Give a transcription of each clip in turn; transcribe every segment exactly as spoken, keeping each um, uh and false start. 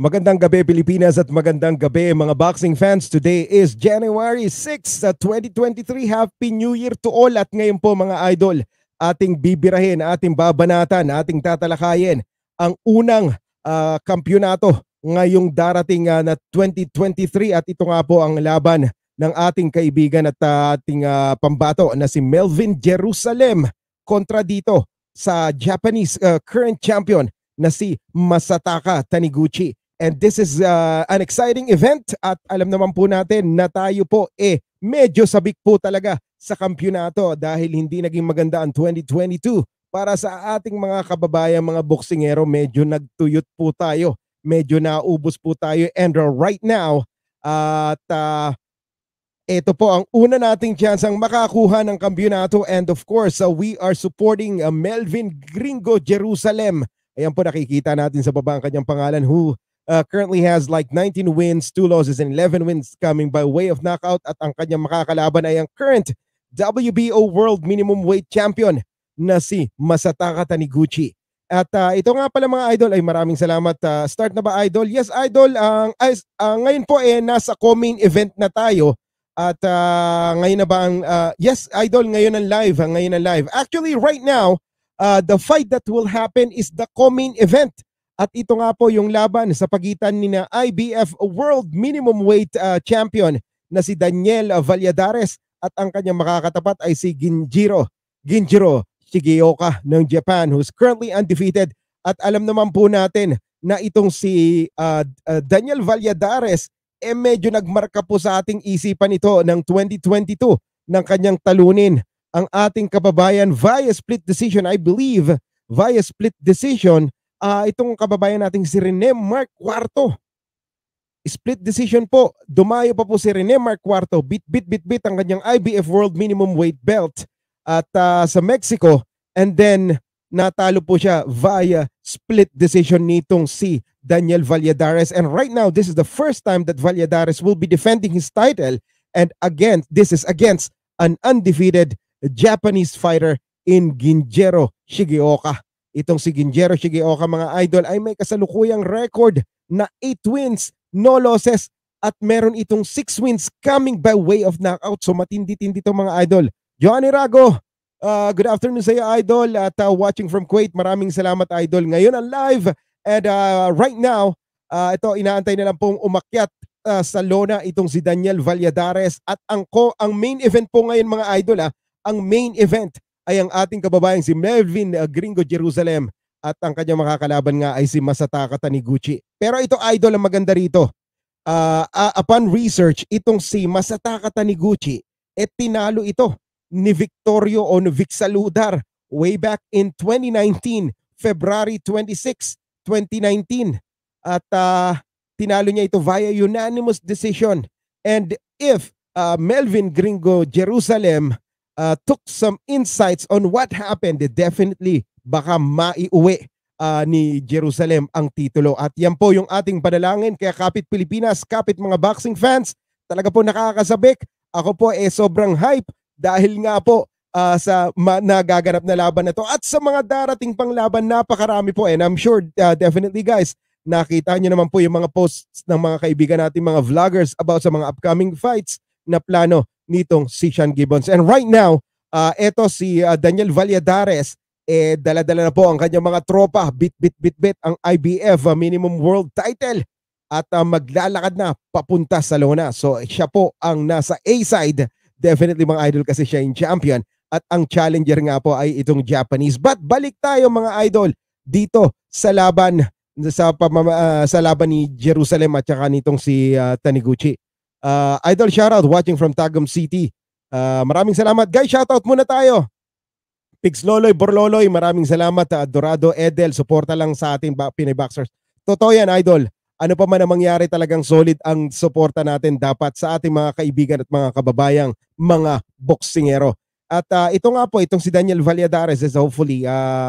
Magandang gabi Pilipinas at magandang gabi mga boxing fans. Today is January sixth, twenty twenty-three. Happy New Year to all. At ngayon po mga idol, ating bibirahin, ating babanatan, ating tatalakayin ang unang uh, kampyonato ngayong darating uh, na twenty twenty-three. At ito nga po ang laban ng ating kaibigan at uh, ating uh, pambato na si Melvin Jerusalem kontra dito sa Japanese uh, current champion na si Masataka Taniguchi. And this is uh, an exciting event at alam naman po natin na tayo po eh medyo sabik po talaga sa kampyonato dahil hindi naging maganda ang twenty twenty-two para sa ating mga kababayan, mga boksingero. Medyo nagtuyot po tayo, medyo naubos po tayo, and uh, right now at uh, ito po ang una nating chance ang makakuha ng kampyonato, and of course uh, we are supporting uh, Melvin Gringo Jerusalem. Ayan po, nakikita natin sa baba ang kanyang pangalan, who Uh, currently has like nineteen wins, two losses, and eleven wins coming by way of knockout. At ang kanyang makakalaban ay ang current W B O World Minimum Weight Champion na si Masataka Taniguchi. At uh, ito nga pala mga idol, ay maraming salamat. Uh, start na ba idol? Yes idol, ang uh, uh, ngayon po eh nasa co-main event na tayo. At uh, ngayon na ba ang, uh, yes idol, ngayon ang live, uh, ngayon ang live. Actually right now, uh, the fight that will happen is the co-main event. At ito nga po yung laban sa pagitan ni na I B F World Minimum Weight uh, Champion na si Daniel Valladares at ang kanyang makakatapat ay si Ginjiro Ginjiro Shigeoka ng Japan, who's currently undefeated. At alam naman po natin na itong si uh, uh, Daniel Valladares eh medyo nagmarka po sa ating isipan ito ng twenty twenty-two ng kanyang talunin ang ating kababayan via split decision, I believe via split decision. Uh, itong kababayan nating si Rene Mark Cuarto. Split decision po. Dumayo pa po si Rene Mark Cuarto. Bit bit bit bit ang kanyang I B F World Minimum Weight Belt at uh, sa Mexico, and then natalo po siya via split decision nitong si Daniel Valladares. And right now, this is the first time that Valladares will be defending his title, and again, this is against an undefeated Japanese fighter in Ginjiro Shigeoka. Itong si Ginjiro Shigeoka mga idol ay may kasalukuyang record na eight wins, no losses, at meron itong six wins coming by way of knockout. So matindi-tindi itong mga idol. Johnny Rago, uh, good afternoon sa iyo idol, at uh, watching from Kuwait. Maraming salamat idol. Ngayon ang live, and uh, right now, uh, ito inaantay na lang pong umakyat uh, sa lona itong si Daniel Valladares. At ang, ko, ang main event po ngayon mga idol, ah, ang main event ay ang ating kababayang si Melvin uh, Gringo Jerusalem, at ang kanyang makakalaban nga ay si Masataka Taniguchi. Pero ito idol, ang maganda rito, uh, uh, upon research, itong si Masataka Taniguchi eh tinalo ito ni Victorio o ni Vic Saludar way back in twenty nineteen, February twenty-sixth, twenty nineteen. At uh, tinalo niya ito via unanimous decision. And if uh, Melvin Gringo Jerusalem Uh, took some insights on what happened, definitely baka maiuwi uh, ni Jerusalem ang titulo. At yan po yung ating panalangin. Kaya kapit Pilipinas, kapit mga boxing fans, talaga po nakakasabik. Ako po eh sobrang hype dahil nga po uh, sa nagaganap na laban na to at sa mga darating pang laban, napakarami po. And I'm sure uh, definitely guys, nakita nyo naman po yung mga posts ng mga kaibigan natin, mga vloggers, about sa mga upcoming fights na plano nitong si Sean Gibbons. And right now, uh, eto si uh, Daniel Valladares, eh dala-dala na po ang kanyang mga tropa, bit bit bit bit ang I B F uh, Minimum World Title, at uh, maglalakad na papunta sa lona. So siya po ang nasa A-side, definitely mga idol, kasi siya yung champion, at ang challenger nga po ay itong Japanese. But balik tayo mga idol dito sa laban sa, uh, sa laban ni Jerusalem at saka nitong si uh, Taniguchi. Uh, idol shoutout watching from Tagum City. Uh, maraming salamat. Guys, shoutout muna tayo. Pigs Loloy, Borloloy, maraming salamat. Uh, Dorado Edel, suporta lang sa ating Pinoy Boxers. Totoo yan, idol. Ano pa man ang mangyari, talagang solid ang suporta natin dapat sa ating mga kaibigan at mga kababayang mga boksingero. At uh, ito nga po, itong si Daniel Valladares is hopefully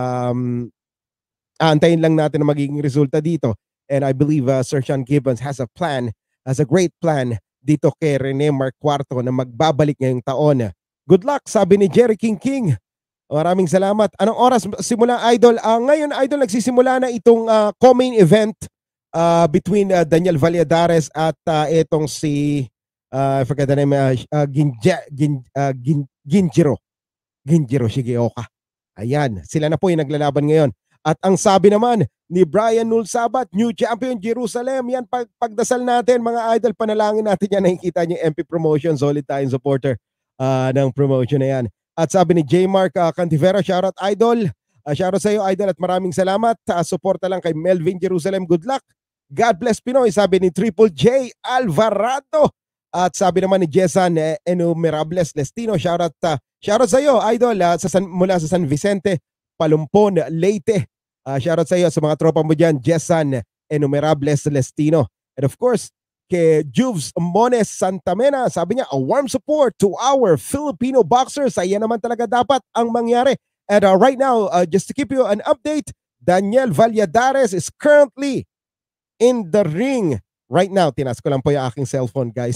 um, aantayin lang natin ang magiging resulta dito. And I believe uh, Sir Sean Gibbons has a plan, has a great plan dito kay Rene Mark Cuarto na magbabalik ngayong taon. Good luck, sabi ni Jerry King King. Maraming salamat. Anong oras simula idol? Uh, ngayon idol, nagsisimula na itong uh, co-main event uh, between uh, Daniel Valladares at uh, etong si uh, I forgot the name, uh, uh, Ginja, Gin, uh, Gin, Ginjiro. Ginjiro Shigeoka. Ayan, sila na po yung naglalaban ngayon. At ang sabi naman ni Brian Nulsabat, new champion Jerusalem. Yan, pag pagdasal natin mga idol, panalangin natin yan. Nakikita niyo M P Promotion, solid tayong supporter uh, ng promotion na yan. At sabi ni J. Mark uh, Cantivero, shoutout idol. Uh, shoutout sa iyo idol at maraming salamat. Uh, suporta lang kay Melvin Jerusalem. Good luck. God bless Pinoy, sabi ni Triple J Alvarado. At sabi naman ni Jessan eh, Enumerables Lestino, shoutout uh, shoutout sa iyo idol uh, sa San, mula sa San Vicente, Palumpon, Leyte. Uh, shoutout sa iyo sa mga tropa mo dyan, Jessan Enumerables Celestino. And of course, kay Juves Mones Santamena, sabi niya, a warm support to our Filipino boxers. Ayan naman talaga dapat ang mangyari. And uh, right now, uh, just to keep you an update, Daniel Valladares is currently in the ring. Right now, tinas ko lang po yung aking cellphone, guys.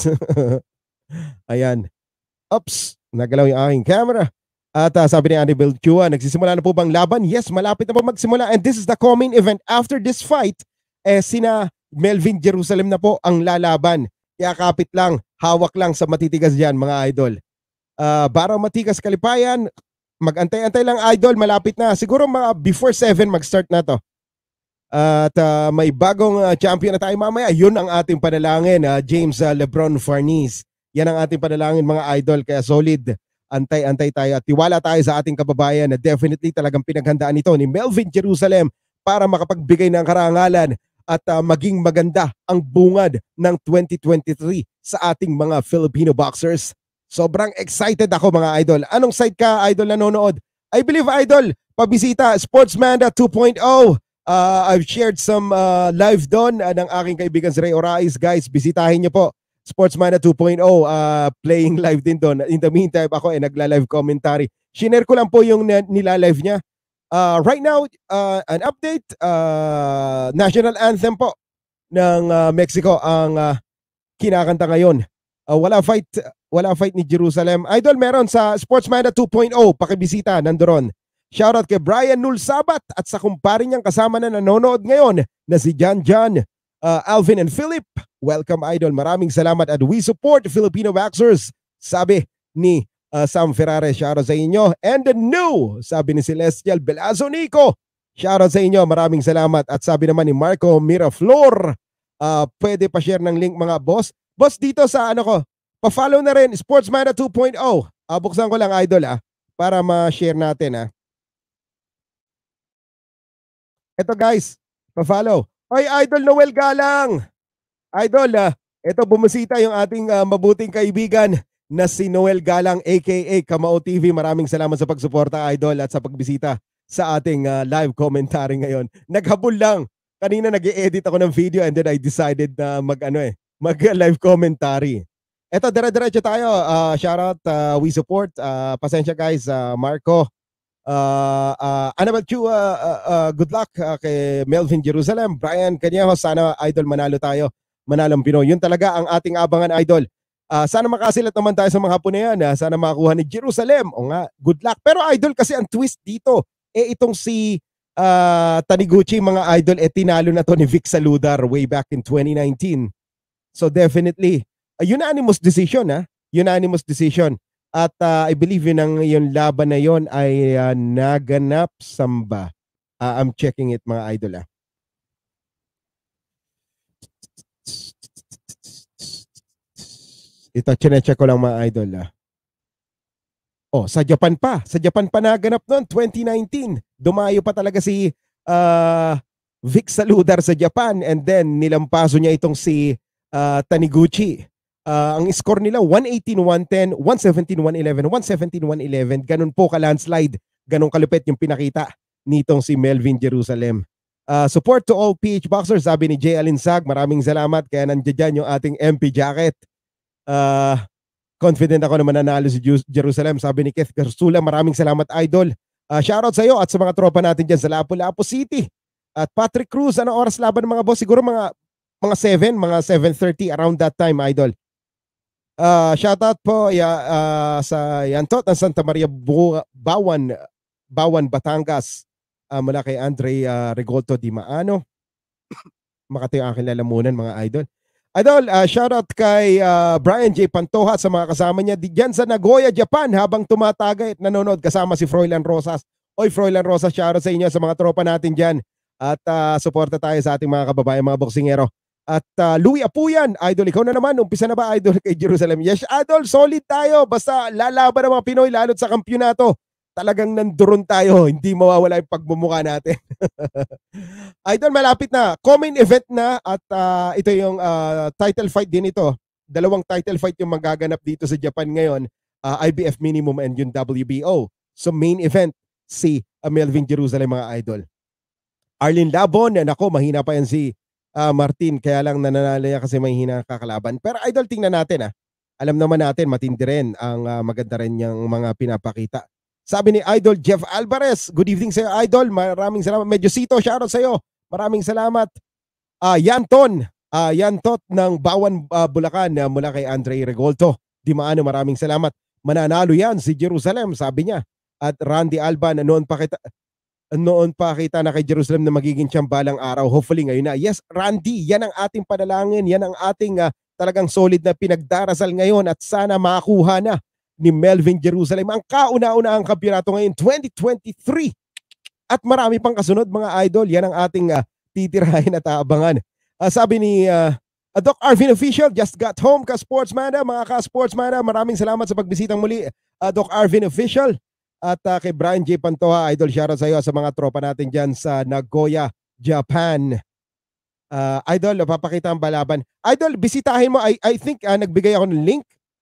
Ayan. Oops, nagalaw yung aking camera. At uh, sabi ni Anibel Chua, nagsisimula na po bang laban? Yes, malapit na po magsimula. And this is the coming event. After this fight, eh, sina Melvin Jerusalem na po ang lalaban. Kaya kapit lang, hawak lang sa matitigas dyan, mga idol. Uh, Baraw Matigas Kalipayan, mag-antay-antay lang idol, malapit na. Siguro mga before seven mag-start na to. Uh, at uh, may bagong uh, champion na tayo mamaya. Yun ang ating panalangin, uh, James uh, Lebron Farniz. Yan ang ating panalangin, mga idol. Kaya solid. Antay-antay tayo at tiwala tayo sa ating kababayan na definitely talagang pinaghandaan ito ni Melvin Jerusalem para makapagbigay ng karangalan at uh, maging maganda ang bungad ng twenty twenty-three sa ating mga Filipino boxers. Sobrang excited ako, mga idol. Anong site ka, idol, nanonood? I believe, idol, pabisita Sportsmanda two point oh. Uh, I've shared some uh, live doon uh, ng aking kaibigan si Ray Orais. Guys, bisitahin niyo po Sportsmana two point oh, uh, playing live din doon. In the meantime, ako eh, nagla-live commentary. Shinare ko lang po yung nila-live niya. Uh, right now, uh, an update, uh, national anthem po ng uh, Mexico ang uh, kinakanta ngayon. Uh, wala fight, wala fight ni Jerusalem. Idol, meron sa Sportsmana two point oh, pakibisita, nandoon. Shoutout kay Brian Nulsabat at sa kumpare niyang kasama na nanonood ngayon na si Jan Jan, uh, Alvin and Philip. Welcome, idol. Maraming salamat at we support Filipino boxers. Sabi ni uh, Sam Ferrare, shoutout sa inyo. And the new, sabi ni Celestial Belazo Nico, shoutout sa inyo. Maraming salamat. At sabi naman ni Marco Miraflor, uh, pwede pa share ng link, mga boss. Boss, dito sa ano ko, pa-follow na rin Sportsmana two point oh. Uh, buksan ko lang, idol, ah, para ma-share natin. Ah. Ito, guys, pa-follow. Oy, idol Noel Galang. Idol, uh, ito bumisita yung ating uh, mabuting kaibigan na si Noel Galang aka Kamao T V. Maraming salamat sa pagsuporta, idol, at sa pagbisita sa ating uh, live commentary ngayon. Naghabol lang. Kanina nag-i-edit ako ng video and then I decided na mag ano eh, mag live commentary. Ito, dire-diretso tayo. Uh, shoutout, uh, we support. Uh, pasensya, guys, uh, Marco. Uh, uh, Annabel Chu, uh, uh, uh, good luck uh, kay Melvin Jerusalem. Brian Canyejo, sana idol manalo tayo. Manalong Pinoy. Yun talaga ang ating abangan, idol. Uh, sana makasilat naman tayo sa mga hapon na yan. Uh, sana makakuha ni Jerusalem. O nga, good luck. Pero idol, kasi ang twist dito, eh itong si uh, Taniguchi, mga idol, eh tinalo na to ni Vic Saludar way back in twenty nineteen. So definitely, uh, unanimous decision, ha? Unanimous decision. At uh, I believe yun ang yung laban na yon ay uh, naganap samba. Uh, I'm checking it, mga idol. Ah. Ito, chinecheck ko lang, mga idol. Ah. Oh, sa Japan pa. Sa Japan pa naganap noon, twenty nineteen. Dumayo pa talaga si uh, Vic Saludar sa Japan and then nilampaso niya itong si uh, Taniguchi. Uh, ang score nila one eighteen one ten, one seventeen one eleven, one seventeen one eleven. Ganun po ka-landslide. Ganun kalupit yung pinakita nitong si Melvin Jerusalem. Uh, support to all P H boxers, sabi ni Jay Alinsag. Maraming salamat. Kaya nandiyan yung ating M P jacket. Uh, confident ako na mananalo si Jerusalem, sabi ni Keith Garsula. Maraming salamat, idol. Uh, shoutout sa iyo at sa mga tropa natin dyan sa Lapu-Lapu City. At Patrick Cruz, ano oras laban ng mga boss? Siguro mga mga seven, mga seven thirty around that time, idol. Uh, shoutout po ya, uh, sa Yantot ng Santa Maria Bu Bawan, Bawan, Batangas, uh, mula kay Andre uh, Regolto Di Maano. Makati yung aking lalamunan, mga idol. Idol, uh, shoutout kay uh, Brian J. Pantoja sa mga kasama niya di dyan sa Nagoya, Japan habang tumatagay at nanonood kasama si Froilan Rosas. Oy, Froilan Rosas, shoutout sa inyo sa mga tropa natin dyan. At uh, suporta tayo sa ating mga kababayan, mga boksingero. At uh, Louie Apuyan, idol, ikaw na naman, umpisa na ba idol kay Jerusalem? Yes, idol, solid tayo. Basta lalaban ng mga Pinoy, lalo't sa kampyonato. Talagang nanduron tayo, hindi mawawala yung pagmumukha natin. Idol, malapit na. Co-main event na at uh, ito yung uh, title fight din ito. Dalawang title fight yung magaganap dito sa Japan ngayon. Uh, I B F Minimum and yung W B O. So main event, si uh, Melvin Jerusalem, mga idol. Arlene Labon, nako, mahina pa yan si uh, Martin. Kaya lang nananalo yan kasi mahina kakalaban. Pero idol, tingnan natin ah. Alam naman natin, matindi rin ang uh, maganda rin yung mga pinapakita. Sabi ni Idol Jeff Alvarez, good evening sa iyo, Idol. Maraming salamat. Medyo sito, shoutout sa iyo. Maraming salamat. Uh, Yanton, uh, Yantot ng Bawan uh, Bulacan uh, mula kay Andre Regolto. Di maano, maraming salamat. Mananalo yan si Jerusalem, sabi niya. At Randy Alban, noon pa kita noon pa kita na kay Jerusalem na magiging tiyambalang araw. Hopefully ngayon na. Yes, Randy, yan ang ating panalangin. Yan ang ating uh, talagang solid na pinagdarasal ngayon at sana makakuha na ni Melvin Jerusalem ang kauna-unahang kampyonato ngayon twenty twenty-three. At marami pang kasunod, mga idol. Yan ang ating uh, titirahin at aabangan. Uh, sabi ni uh, uh, Doc Arvin Official, just got home ka-sportsmana. Mga ka-sportsmana, maraming salamat sa pagbisitang muli. Uh, Doc Arvin Official. At uh, kay Brian J. Pantoja, idol, shoutout sa iyo sa mga tropa natin dyan sa Nagoya, Japan. Uh, idol, papakita ang balaban. Idol, bisitahin mo. I, I think uh, nagbigay ako ng link.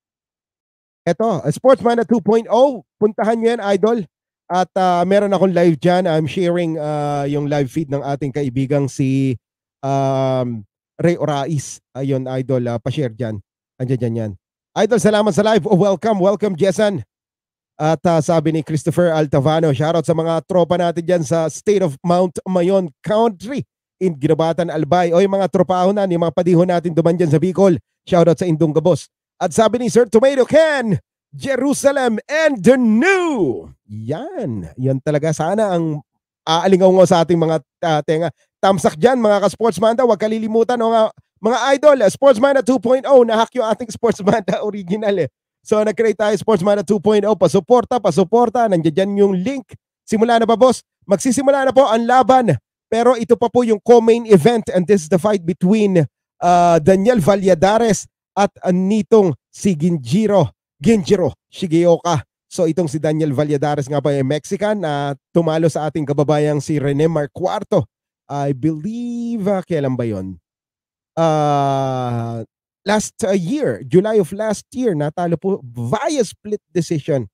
Ito, Sportsmana two point oh. Puntahan nyo yan, idol. At uh, meron akong live dyan. I'm sharing uh, yung live feed ng ating kaibigang si um, Ray Orais. Ayun, idol, uh, pa-share dyan. Andiyan dyan yan. Idol, salamat sa live. Oh, welcome, welcome, Jessan. At uh, sabi ni Christopher Altavano, shoutout sa mga tropa natin dyan sa State of Mount Mayon Country in Ginobatan, Albay. O yung mga tropaho na, yung mga padihon natin duman dyan sa Bicol. Shoutout sa Indong Gabos. At sabi ni Sir Tomato Can, Jerusalem and the new. Yan. Yan talaga. Sana ang aalingaw nga sa ating mga uh, tenga. Tamsak dyan, mga ka-sportsmanda. Huwag kalilimutan. O nga, mga idol, Sportsmana two point oh. Nahack yung ating Sportsmanda original eh. So nag-create tayo Sportsmana two point oh. Pasuporta, pasuporta. Nandiyan dyan yung link. Simula na ba, boss? Magsisimula na po ang laban. Pero ito pa po yung co-main event. And this is the fight between uh, Daniel Valladares at nitong si Ginjiro, Ginjiro Shigeoka. So itong si Daniel Valladares nga pa ay Mexican na uh, tumalo sa ating kababayang si Rene Marcuarto. I believe, uh, kailan ba yun? Uh, last uh, year, July of last year, natalo po via split decision.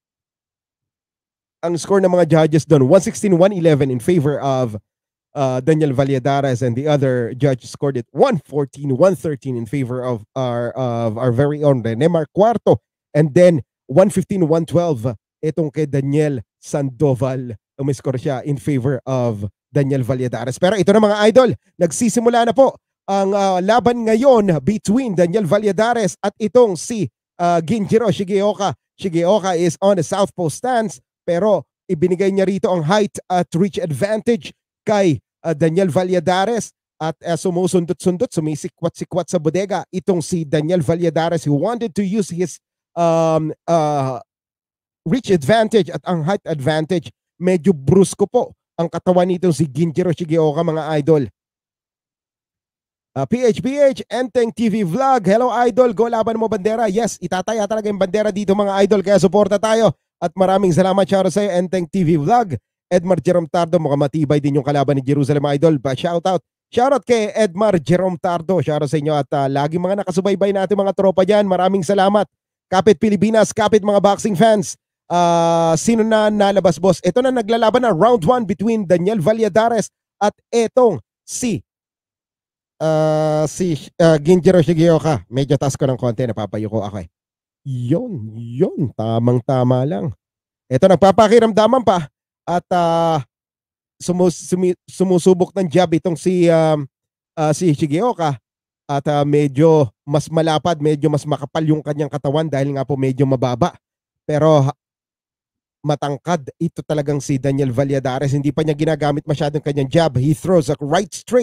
Ang score ng mga judges doon, one sixteen one eleven in favor of Uh, Daniel Valladares, and the other judge scored it one fourteen one thirteen in favor of our of our very own Rene Marcuarto, and then one fifteen one twelve itong kay Daniel Sandoval, umiscore siya in favor of Daniel Valladares. Pero ito na, mga idol, nagsisimula na po ang uh, laban ngayon between Daniel Valladares at itong si uh, Ginjiro Shigeoka. Shigeoka is on the southpaw stance, pero ibinigay niya rito ang height at reach advantage kay Uh, Daniel Valladares at uh, sumusundot-sundot, sumisikwat-sikwat sa bodega itong si Daniel Valladares, who wanted to use his um, uh, reach advantage at ang height advantage. Medyo brusko po ang katawan nitong si Ginjiro Shigeoka, mga idol. Uh, P H P H, Enteng T V Vlog. Hello, idol. Go, laban mo, bandera. Yes, itataya talaga yung bandera dito, mga idol. Kaya suporta tayo. At maraming salamat, shoutout sa iyo, Enteng T V Vlog. Edmar Jerome Tardo, mukhang matibay din yung kalaban ni Jerusalem, idol. Ba, shoutout. Shoutout kay Edmar Jerome Tardo. Shoutout sa inyo at uh, lagi mga nakasubaybay natin mga tropa dyan. Maraming salamat. Kapit Pilipinas, kapit mga boxing fans. Uh, sino na nalabas, boss? Ito na, naglalaban na round one between Daniel Valladares at etong si uh, si uh, Ginjiro Shigeoka. Medyo task ko ng konti, napapayuko ako eh. Yun, yun. Tamang-tama lang. Ito, nagpapakiramdaman pa. At uh, sumus sumi sumusubok ng jab itong si um, uh, si Shigeoka. At uh, medyo mas malapad, medyo mas makapal yung kanyang katawan dahil nga po medyo mababa. Pero matangkad ito talagang si Daniel Valladares. Hindi pa niya ginagamit masyadong kanyang jab. He throws a right straight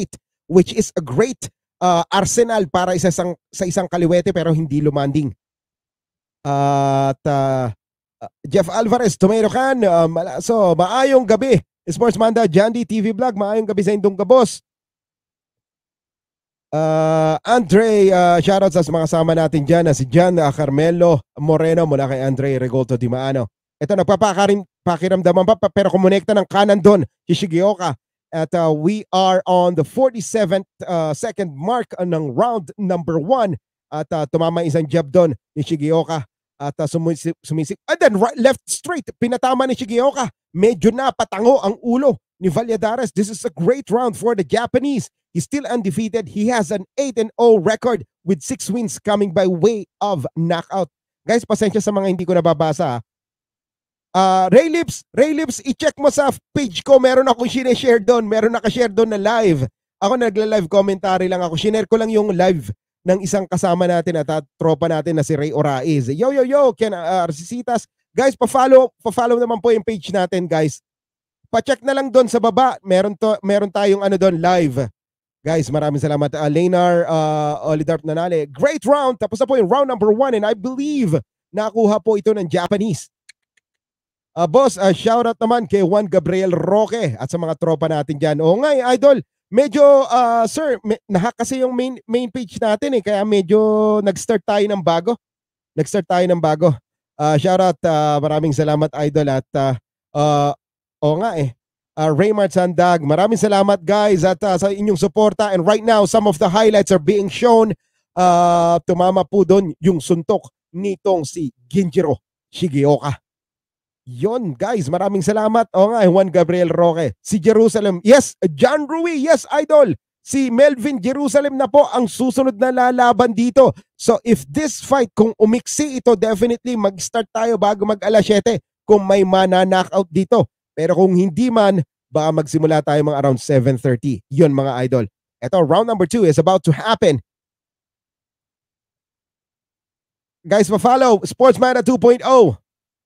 which is a great uh, arsenal para isa sang, sa isang kaliwete pero hindi lumanding. At uh, Jeff Alvarez, Tomato Can, uh, so maayong gabi. Sports Manda, Jandy T V Vlog, maayong gabi sa indong kabos. Uh, Andre, uh, shoutouts sa mga kasama natin dyan, uh, si Jan uh, Carmelo Moreno mula kay Andre Regolto Di Maano. Ito, nagpapakiramdaman pa, pero kumonekta ng kanan doon, si Shigeoka. At uh, we are on the forty-seventh uh, second mark uh, ng round number one. At uh, tumama isang jab doon ni Shigeoka. At uh, sumisip, sumisip. And then right, left straight, pinatama ni Shigeoka. Medyo na patango ang ulo ni Valladares. This is a great round for the Japanese. He's still undefeated. He has an eight and oh record with six wins coming by way of knockout. Guys, pasensya sa mga hindi ko nababasa. Uh, Ray Lips, Ray Lips, i-check mo sa page ko. Meron akong sineshare doon. Meron nakashare doon na live. Ako nagla-live commentary lang ako. Sinare ko lang yung live ng isang kasama natin at uh, tropa natin na si Ray Oraiz. Yo, yo, yo, Ken uh, Arcisitas. Guys, pa-follow, pa-follow naman po yung page natin, guys. Pa-check na lang doon sa baba. Meron, to, meron tayong ano doon, live. Guys, maraming salamat. Uh, Lenar uh, Olidarp Nanale. Great round. Tapos na po yung round number one and I believe nakuha po ito ng Japanese. Uh, boss, uh, shoutout naman kay Juan Gabriel Roque at sa mga tropa natin dyan. Oo nga, eh, idol. Medyo, uh, sir, me, nahack kasi yung main, main page natin eh. Kaya medyo nag-start tayo ng bago. Nag-start tayo ng bago. Uh, shoutout, uh, maraming salamat, idol. At, uh, uh, oo nga eh. Uh, Raymart Sandag, maraming salamat guys at uh, sa inyong suporta. And right now, some of the highlights are being shown. Uh, tumama po doon yung suntok nitong si Ginjiro Shigeoka. Yon guys, maraming salamat. O nga, Juan Gabriel Roque. Si Jerusalem, yes, John Rui, yes, idol. Si Melvin Jerusalem na po ang susunod na lalaban dito. So if this fight, kung umiksi ito, definitely mag-start tayo bago mag-alas siyete kung may mana-knockout dito. Pero kung hindi man, baka magsimula tayo mga around seven thirty. Yun mga idol. Ito, round number two is about to happen. Guys, pa-follow, Sportsmana two point oh.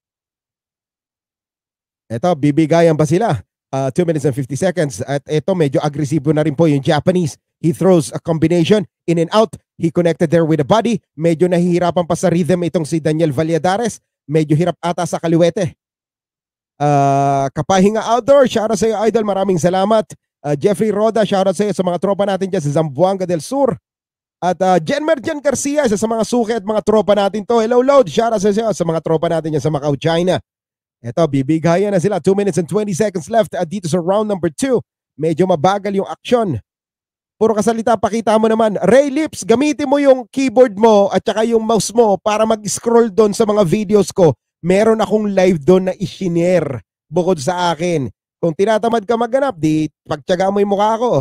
Ito, bibigayan pa sila. Uh, two minutes and fifty seconds. At ito, medyo agresibo na rin po yung Japanese. He throws a combination, in and out. He connected there with the body. Medyo nahihirapan pa sa rhythm itong si Daniel Valladares. Medyo hirap ata sa kaliwete. Uh, Kapahinga Outdoor, shoutout sa iyo idol, maraming salamat. uh, Jeffrey Roda, shoutout sa iyo sa mga tropa natin dyan sa Zamboanga del Sur. At uh, Jenmer Jan Garcia, isa sa mga suki at mga tropa natin to. Hello Load, shoutout sa iyo sa mga tropa natin dyan sa Macau, China. Ito, bibigayan na sila. two minutes and twenty seconds left uh, dito sa round number two. Medyo mabagal yung aksyon. Puro kasalita, pakita mo naman. Ray Lips, gamitin mo yung keyboard mo at saka yung mouse mo para mag-scroll doon sa mga videos ko. Meron akong live doon na i-share bukod sa akin. Kung tinatamad ka maghanap, di pagtyaga mo yung mukha ko.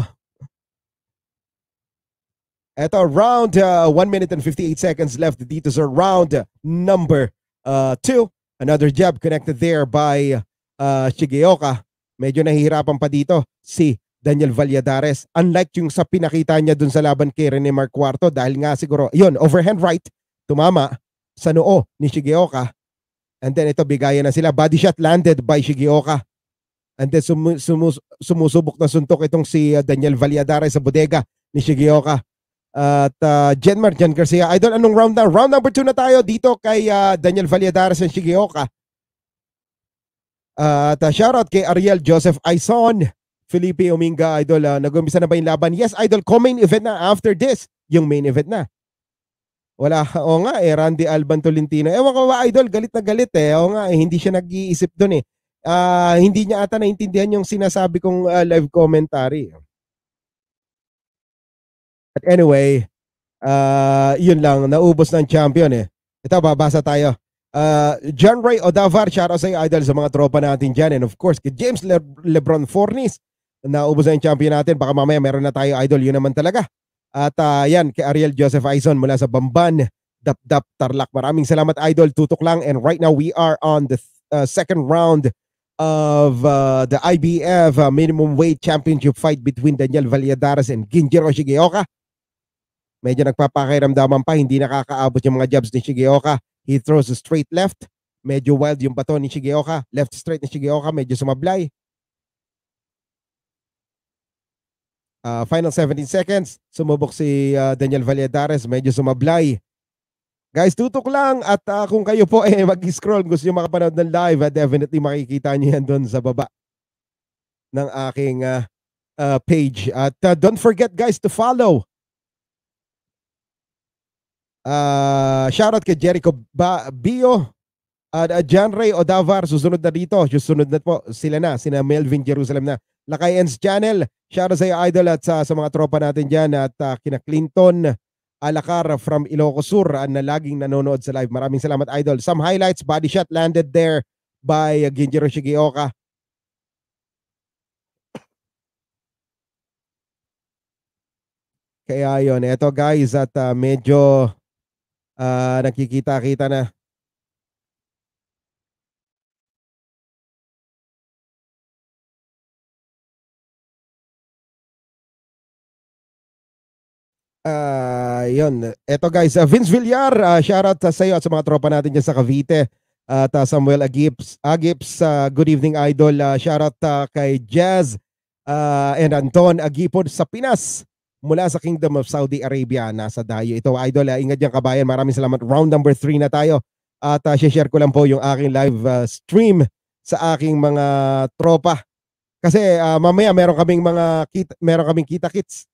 Eto, round uh, one minute and fifty-eight seconds left dito sa round number uh, two. Another jab connected there by uh, Shigeoka. Medyo nahihirapan pa dito si Daniel Valladares. Unlike yung sa pinakita niya dun sa laban kay Rene Marcuarto dahil nga siguro, yun, overhand right, tumama sa noo ni Shigeoka. And then ito, bigayan na sila. Body shot landed by Shigeoka. And then sum sumus sumusubok na suntok itong si uh, Daniel Valladares sa bodega ni Shigeoka. At uh, Jenmar Jan Garcia. Idol, anong round na? Round number two na tayo dito kay uh, Daniel Valladares and Shigeoka. Uh, at uh, shoutout kay Ariel Joseph Aison. Felipe Ominga, idol. Uh, nag-umpisa na ba yung laban? Yes, idol. Co-main event na after this. Yung main event na. Wala, o nga eh, Randy Alban Tolentino. Ewan ko ba, idol, galit na galit eh. O nga eh, hindi siya nag-iisip doon eh. Uh, hindi niya ata naintindihan yung sinasabi kong uh, live commentary. But anyway, uh, yun lang, naubos ng champion eh. Ito, babasa tayo. Uh, John Ray Odavar, shoutout sa iyo, idol, sa mga tropa natin dyan. And of course, kay James Le Lebron Fornis, naubos na yung champion natin. Baka mamaya meron na tayo, idol, yun naman talaga. At uh, yan, kay Ariel Joseph Aison mula sa Bamban, Dap-Dap, Tarlac. Maraming salamat, idol. Tutok lang. And right now, we are on the uh, second round of uh, the I B F uh, minimum weight championship fight between Daniel Valladares and Ginjiro Shigeoka. Medyo nagpapakiramdaman pa. Hindi nakakaabot yung mga jabs ni Shigeoka. He throws a straight left. Medyo wild yung bato ni Shigeoka. Left straight ni Shigeoka. Medyo sumablay. Uh, final seventeen seconds. Sumubok si uh, Daniel Valladares. Medyo sumablay. Guys, tutok lang at uh, kung kayo po eh mag-scroll, gusto nyo makapanood ng live, uh, definitely makikita nyo yan doon sa baba ng aking uh, uh, page. At uh, don't forget guys to follow. Uh, shoutout kay Jericho ba Bio at uh, John Ray Odavar. Susunod na dito. Susunod na po sila na. Sina Melvin Jerusalem na. Lakay Ends Channel. Shoutout sa iyo idol at sa, sa mga tropa natin dyan. At uh, kina Clinton Alacar from Ilocos Sur uh, na laging nanonood sa live. Maraming salamat idol. Some highlights. Body shot landed there by uh, Genjiro Shigeoka. Kaya yun. Eto guys at uh, medyo uh, nakikita-kita na. Uh, yun. Eto guys, uh, Vince Villar, uh, shoutout uh, sa iyo at sa mga tropa natin dyan sa Cavite. At uh, Samuel Agips, Agips uh, good evening idol. Uh, shoutout uh, kay Jazz uh, and Anton Agipod sa Pinas mula sa Kingdom of Saudi Arabia. Nasa dayo ito idol. Uh, ingat dyan kabayan. Maraming salamat. Round number three na tayo. At uh, share ko lang po yung aking live uh, stream sa aking mga tropa. Kasi uh, mamaya meron kaming mga kita, meron kaming kita kits.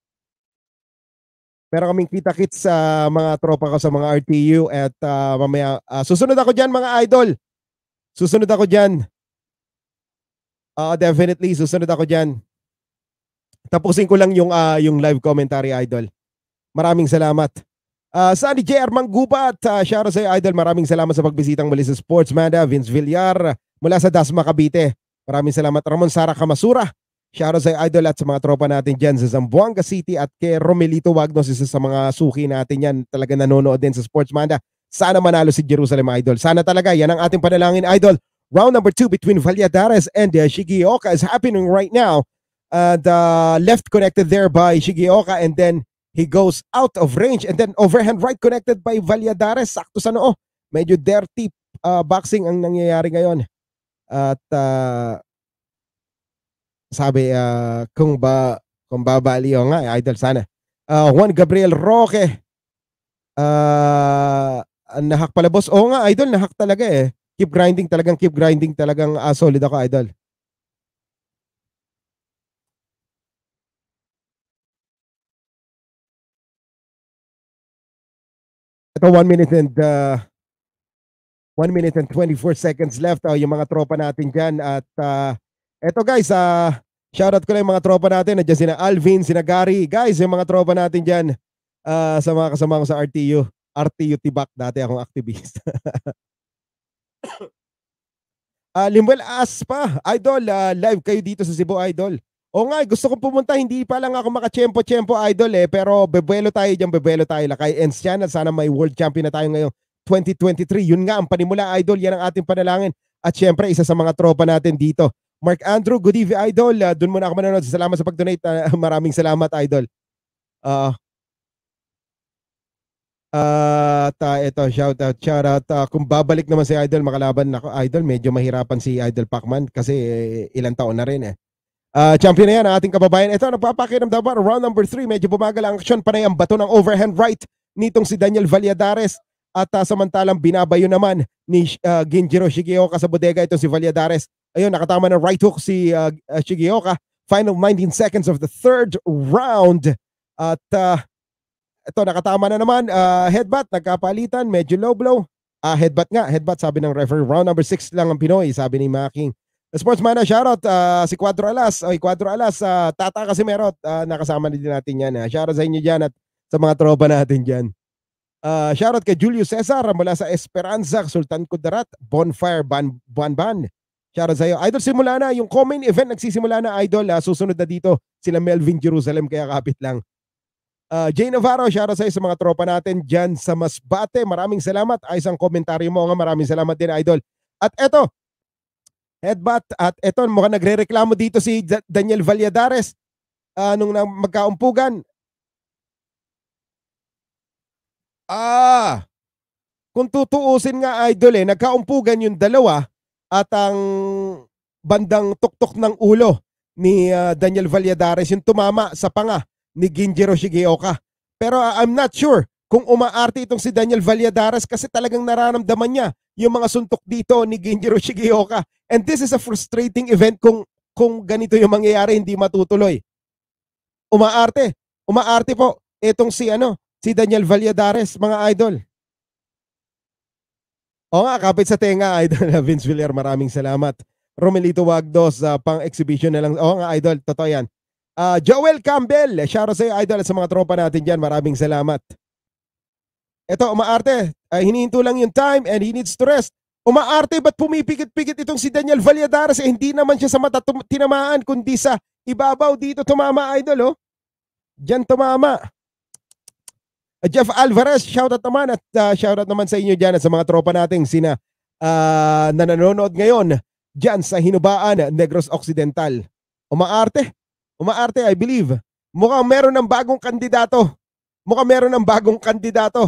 Meron kaming kita-kits sa mga tropa ko sa mga R T U at uh, mamaya uh, susunod ako dyan mga idol. Susunod ako dyan. Uh, definitely susunod ako dyan. Tapusin ko lang yung, uh, yung live commentary idol. Maraming salamat. Uh, Sunny J R Manggubat, uh, shoutout sa iyo idol. Maraming salamat sa pagbisitang muli sa Sportsmanda. Vince Villar mula sa Dasma Cavite. Maraming salamat. Ramon Sara Kamasura. Shoutout sa idol at sa mga tropa natin dyan sa Zamboanga City at kay Romelito Wagnos, isa sa mga suki natin yan. Talaga nanonood din sa Sportsmanda. Sana manalo si Jerusalem idol. Sana talaga. Yan ang ating panalangin idol. Round number two between Valladares and uh, Shigeoka is happening right now. And uh, left connected there by Shigeoka and then he goes out of range and then overhand right connected by Valladares. Sakto sa noo. Medyo dirty uh, boxing ang nangyayari ngayon. At uh, sabi uh, kung ba kung babaliw nga idol sana. Uh, Juan Gabriel Roque. Uh, nahak pala boss. Oo nga idol, nahak talaga eh. Keep grinding talagang keep grinding talagang uh, solid ako idol. Ito one minute and uh, one minute and twenty-four seconds left. Uh, yung mga tropa natin dyan at uh, eto guys, uh, shoutout ko lang yung mga tropa natin. Nandiyan sina Alvin, sina Gary. Guys, yung mga tropa natin dyan uh, sa mga kasama ko sa R T U. R T U Tibak, dati akong activist. uh, Limuel Aspa, idol, uh, live kayo dito sa Cebu, idol. O nga, gusto kong pumunta, hindi pa lang ako makachempo-chempo, idol eh. Pero bebelo tayo dyan, bebelo tayo. Lakay Ends Channel, sana may world champion na tayo ngayong twenty twenty-three. Yun nga ang panimula, idol. Yan ang ating panalangin. At syempre, isa sa mga tropa natin dito. Mark Andrew, good evening idol. Uh, Doon muna ako manonood. Salamat sa pag-donate. Uh, maraming salamat idol. Uh, uh, ta, ito, shout out, shout out. Uh, kung babalik naman si idol, makalaban ako. Idol, medyo mahirapan si Idol Pacman kasi eh, ilang taon na rin eh. Uh, champion na yan ang ating kababayan. Ito, nagpapakiramdam ba? Round number three, medyo bumagal ang aksyon. Panay ang bato ng overhand right nitong si Daniel Valladares. At uh, samantalang binabayo naman ni uh, Genjiro Shigeoka sa bodega ito si Valladares. Ayun, nakatama ng right hook si uh, uh, Shigeoka. Final nineteen seconds of the third round. At uh, ito, nakatama na naman. Uh, headbutt, nagkapalitan, medyo low blow. Uh, headbutt nga, headbutt sabi ng referee. Round number six lang ang Pinoy, sabi ni Making. Sportsman na shoutout uh, si Quadro Alas. Oy, Quadro Alas, uh, Tata Casimero, uh, nakasama din natin yan. Uh. Shoutout sa inyo dyan at sa mga tropa natin dyan. Uh, shoutout kay Julius Cesar mula sa Esperanza, Sultan Kudarat, Bonfire, Ban Ban Ban. Shoutout sa iyo. Idol, simula na. Yung co-main event nagsisimula na, Idol. Uh, susunod na dito sila Melvin Jerusalem, kaya kapit lang. Uh, Jay Navarro, shoutout sa iyo sa mga tropa natin dyan sa Masbate. Maraming salamat. Ayos ang komentaryo mo nga. Maraming salamat din, Idol. At eto, headbutt at eto mukhang nagrereklamo dito si Daniel Valladares uh, nung magkaumpugan. Ah, kung tutuusin nga idol eh, nagkaumpugan yung dalawa at ang bandang tuktok ng ulo ni uh, Daniel Valladares, yung tumama sa panga ni Genjiro Shigeoka. Pero uh, I'm not sure kung umaarte itong si Daniel Valladares kasi talagang nararamdaman niya yung mga suntok dito ni Genjiro Shigeoka. And this is a frustrating event kung kung ganito yung mangyayari, hindi matutuloy. Umaarte. Umaarte po itong si ano, si Daniel Valladares, mga idol. O nga, kapit sa tenga, idol. Vince Villar, maraming salamat. Romelito Wagdos, uh, pang-exhibition na lang. O nga, idol, totoo yan. Uh, Joel Campbell, shoutout sa iyo, idol, at sa mga tropa natin dyan, maraming salamat. Ito, umaarte. Uh, hinihinto lang yung time and he needs to rest. Umaarte, ba't pumipikit-pikit itong si Daniel Valladares? Eh, hindi naman siya sa mata tinamaan, kundi sa ibabaw dito tumama, idol, oh. Diyan tumama. Uh, Jeff Alvarez, shoutout naman at uh, shoutout naman sa inyo dyan at sa mga tropa nating sina uh, na nanonood ngayon dyan sa Hinubaan, Negros Occidental. Umaarte. Umaarte, I believe. Mukhang meron ng bagong kandidato. Mukhang meron ng bagong kandidato.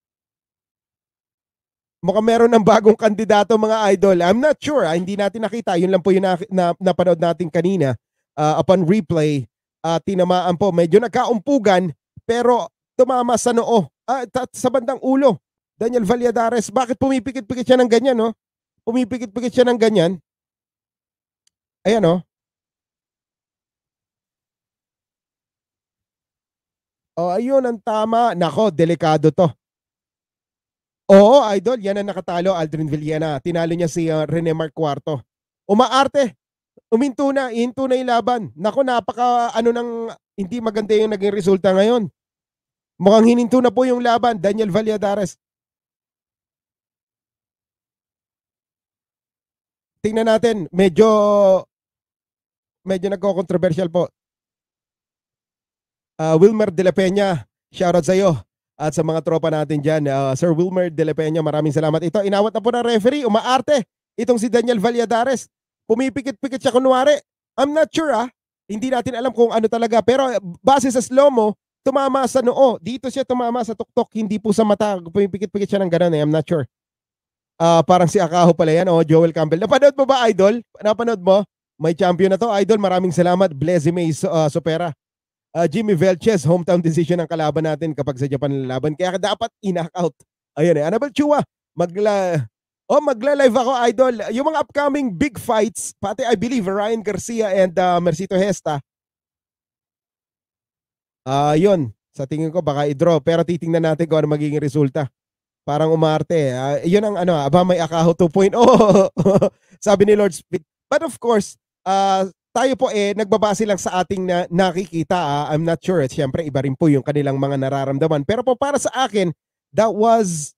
Mukhang meron ng bagong kandidato, mga idol. I'm not sure. Ah, hindi natin nakita. Yun lang po yung na, na, napanood natin kanina. Uh, upon replay, uh, tinamaan po. Medyo nagkaumpugan, pero tumama sa noo. Ah, sa bandang ulo. Daniel Valladares, bakit pumipikit-pikit siya ng ganyan, no? Pumipikit-pikit siya ng ganyan. Ayan, no? Oh, ayun ang tama. Nako, delikado to. Oo, idol, yan ang nakatalo, Aldrin Villena. Tinalo niya si uh, Rene Mark Cuarto. Umaarte. Uminto na, ihinto na yung laban. Nako, napaka ano nang hindi maganda yung naging resulta ngayon. Mukhang hininto na po yung laban, Daniel Valladares. Tingnan natin, medyo medyo nagko-controversial po. Uh, Wilmer De La Peña, shoutout sa iyo. At sa mga tropa natin dyan, uh, Sir Wilmer De La Peña, maraming salamat. Ito, inawat na po ng referee, umaarte. Itong si Daniel Valladares, pumipikit-pikit siya kunwari. I'm not sure ah, hindi natin alam kung ano talaga. Pero base sa slow-mo, tumama sa noo. Dito siya tumama sa tuktok, hindi po sa mata. Pumipikit-pikit siya ng gano'n eh, I'm not sure. Uh, parang si Akaho pala yan, oh, Joel Campbell. Napanood mo ba, idol? Napanood mo? May champion na to, idol. Maraming salamat. Blessy May uh, Sopera. Uh, Jimmy Velches, hometown decision ang kalaban natin kapag sa Japan lalaban. Kaya dapat in-knockout. Ayun eh. Annabelle Chua, magla... Oh, magla-live ako, idol. Yung mga upcoming big fights, pati I believe Ryan Garcia and uh, Mercito Hesta. Ah, uh, yun. Sa tingin ko baka i-draw. Pero titingnan natin kung ano magiging resulta. Parang umarte. Uh, yun ang ano, aba may Akaho two point oh. Sabi ni Lord Speed. But of course, uh, tayo po eh nagbabase lang sa ating na, nakikita. Ah. I'm not sure. Siyempre iba rin po yung kanilang mga nararamdaman. Pero po para sa akin, that was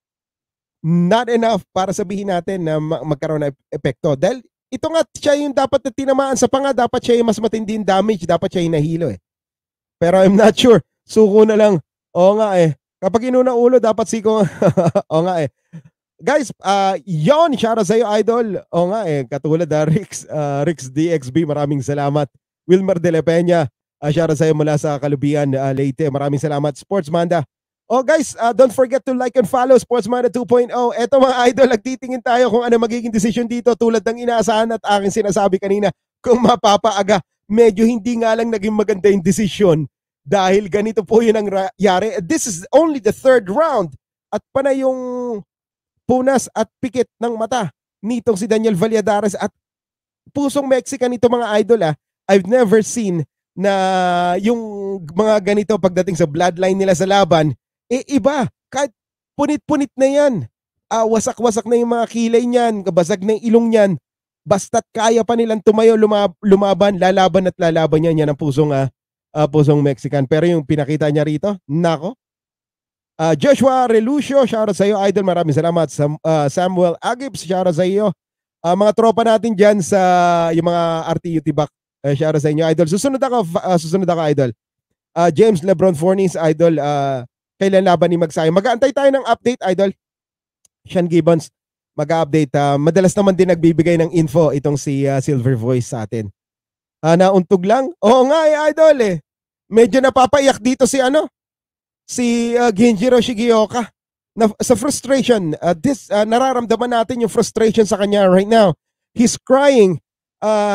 not enough para sabihin natin na magkaroon ng epekto. Dahil ito nga siya yung dapat na tinamaan sa panga. Dapat siya yung mas matinding damage. Dapat siya yung nahilo eh. Pero I'm not sure. Suko na lang. Oo nga eh. Kapag inuna ulo, dapat siko. Oo nga eh. Guys, uh, yon, shoutout sa iyo, idol. O nga eh, katulad uh, Rix, uh, Rix D X B, maraming salamat. Wilmer De La Peña, uh, shoutout sa iyo mula sa Kalubian, uh, Leyte. Maraming salamat. Sportsmanda. Oh guys, uh, don't forget to like and follow Sportsmanda two point oh. Eto mga idol, nagtitingin tayo kung ano magiging decision dito tulad ng inaasahan at aking sinasabi kanina. Kung mapapaaga, medyo hindi nga lang naging maganda yung decision dahil ganito po yun ang yari. This is only the third round at panay yung punas at pikit ng mata nitong si Daniel Valladares at pusong Mexican nito mga idol ah. I've never seen na yung mga ganito pagdating sa bloodline nila sa laban, eh iba. Kahit punit-punit na yan. Uh, wasak-wasak na yung mga kilay niyan, kabasag na yung ilong niyan. Basta't kaya pa nilang tumayo, lumab lumaban, lalaban at lalaban niyan. Yan ang pusong, uh, uh, pusong Mexican. Pero yung pinakita niya rito, nako. Uh, Joshua Relucio, shoutout sa iyo, idol. Maraming salamat. Sam, uh, Samuel Agibs, shoutout sa iyo. Uh, mga tropa natin dyan sa yung mga R T U Tibak, uh, shoutout sa inyo, idol. Susunod ako, uh, susunod ako, idol. Uh, James Lebron Fornis, idol. Uh, kailan laban ni Magsayo? Mag-aantay tayo ng update, idol. Sean Gibbons, mag-update. Uh, madalas naman din nagbibigay ng info itong si uh, Silver Voice sa atin. Uh, nauntog lang? Oo nga eh, idol eh. Medyo napapaiyak dito si ano? Si uh, Genjiro Shigeoka na, sa frustration, uh, this uh, nararamdaman natin yung frustration sa kanya right now. He's crying. Uh,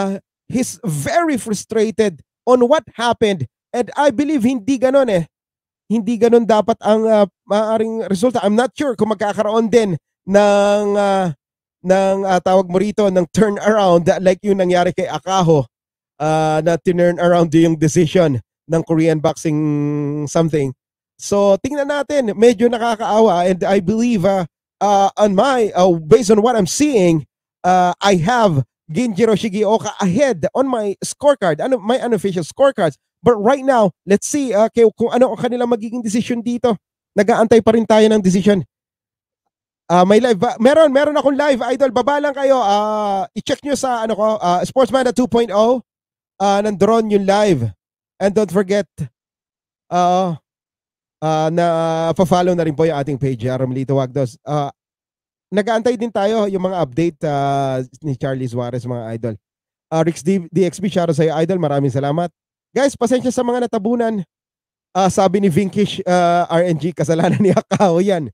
he's very frustrated on what happened. And I believe hindi ganon eh. Hindi ganon dapat ang uh, maaaring resulta. I'm not sure kung magkakaroon din ng uh, ng uh, tawag mo rito ng turnaround like yung nangyari kay Akaho, uh, na turn around yung decision ng Korean boxing something. So tingnan natin, medyo nakakaawa, and I believe uh, uh, on my uh, based on what I'm seeing, uh, I have Genjiro Shigioka ahead on my scorecard, ano my unofficial scorecards. But right now, let's see uh, kung ano ang kanilang magiging decision dito. Nag-aantay pa rin tayo ng decision. Uh, may live ba? Meron, meron akong live, idol. Baba lang kayo. Uh, i-check nyo sa ano ko, uh, Sportsmanda two point oh. Uh, nandoon yung live. And don't forget, uh, uh, na uh, pa-follow na rin po yung ating page, Romlito Wagdos. Uh, nag-aantay din tayo yung mga update uh, ni Charlie Suarez, mga idol. Uh, Rix D- DXB, shoutout sa'yo, idol. Maraming salamat. Guys, pasensya sa mga natabunan. Uh, sabi ni Vinkish uh, R N G, kasalanan ni Akaho yan.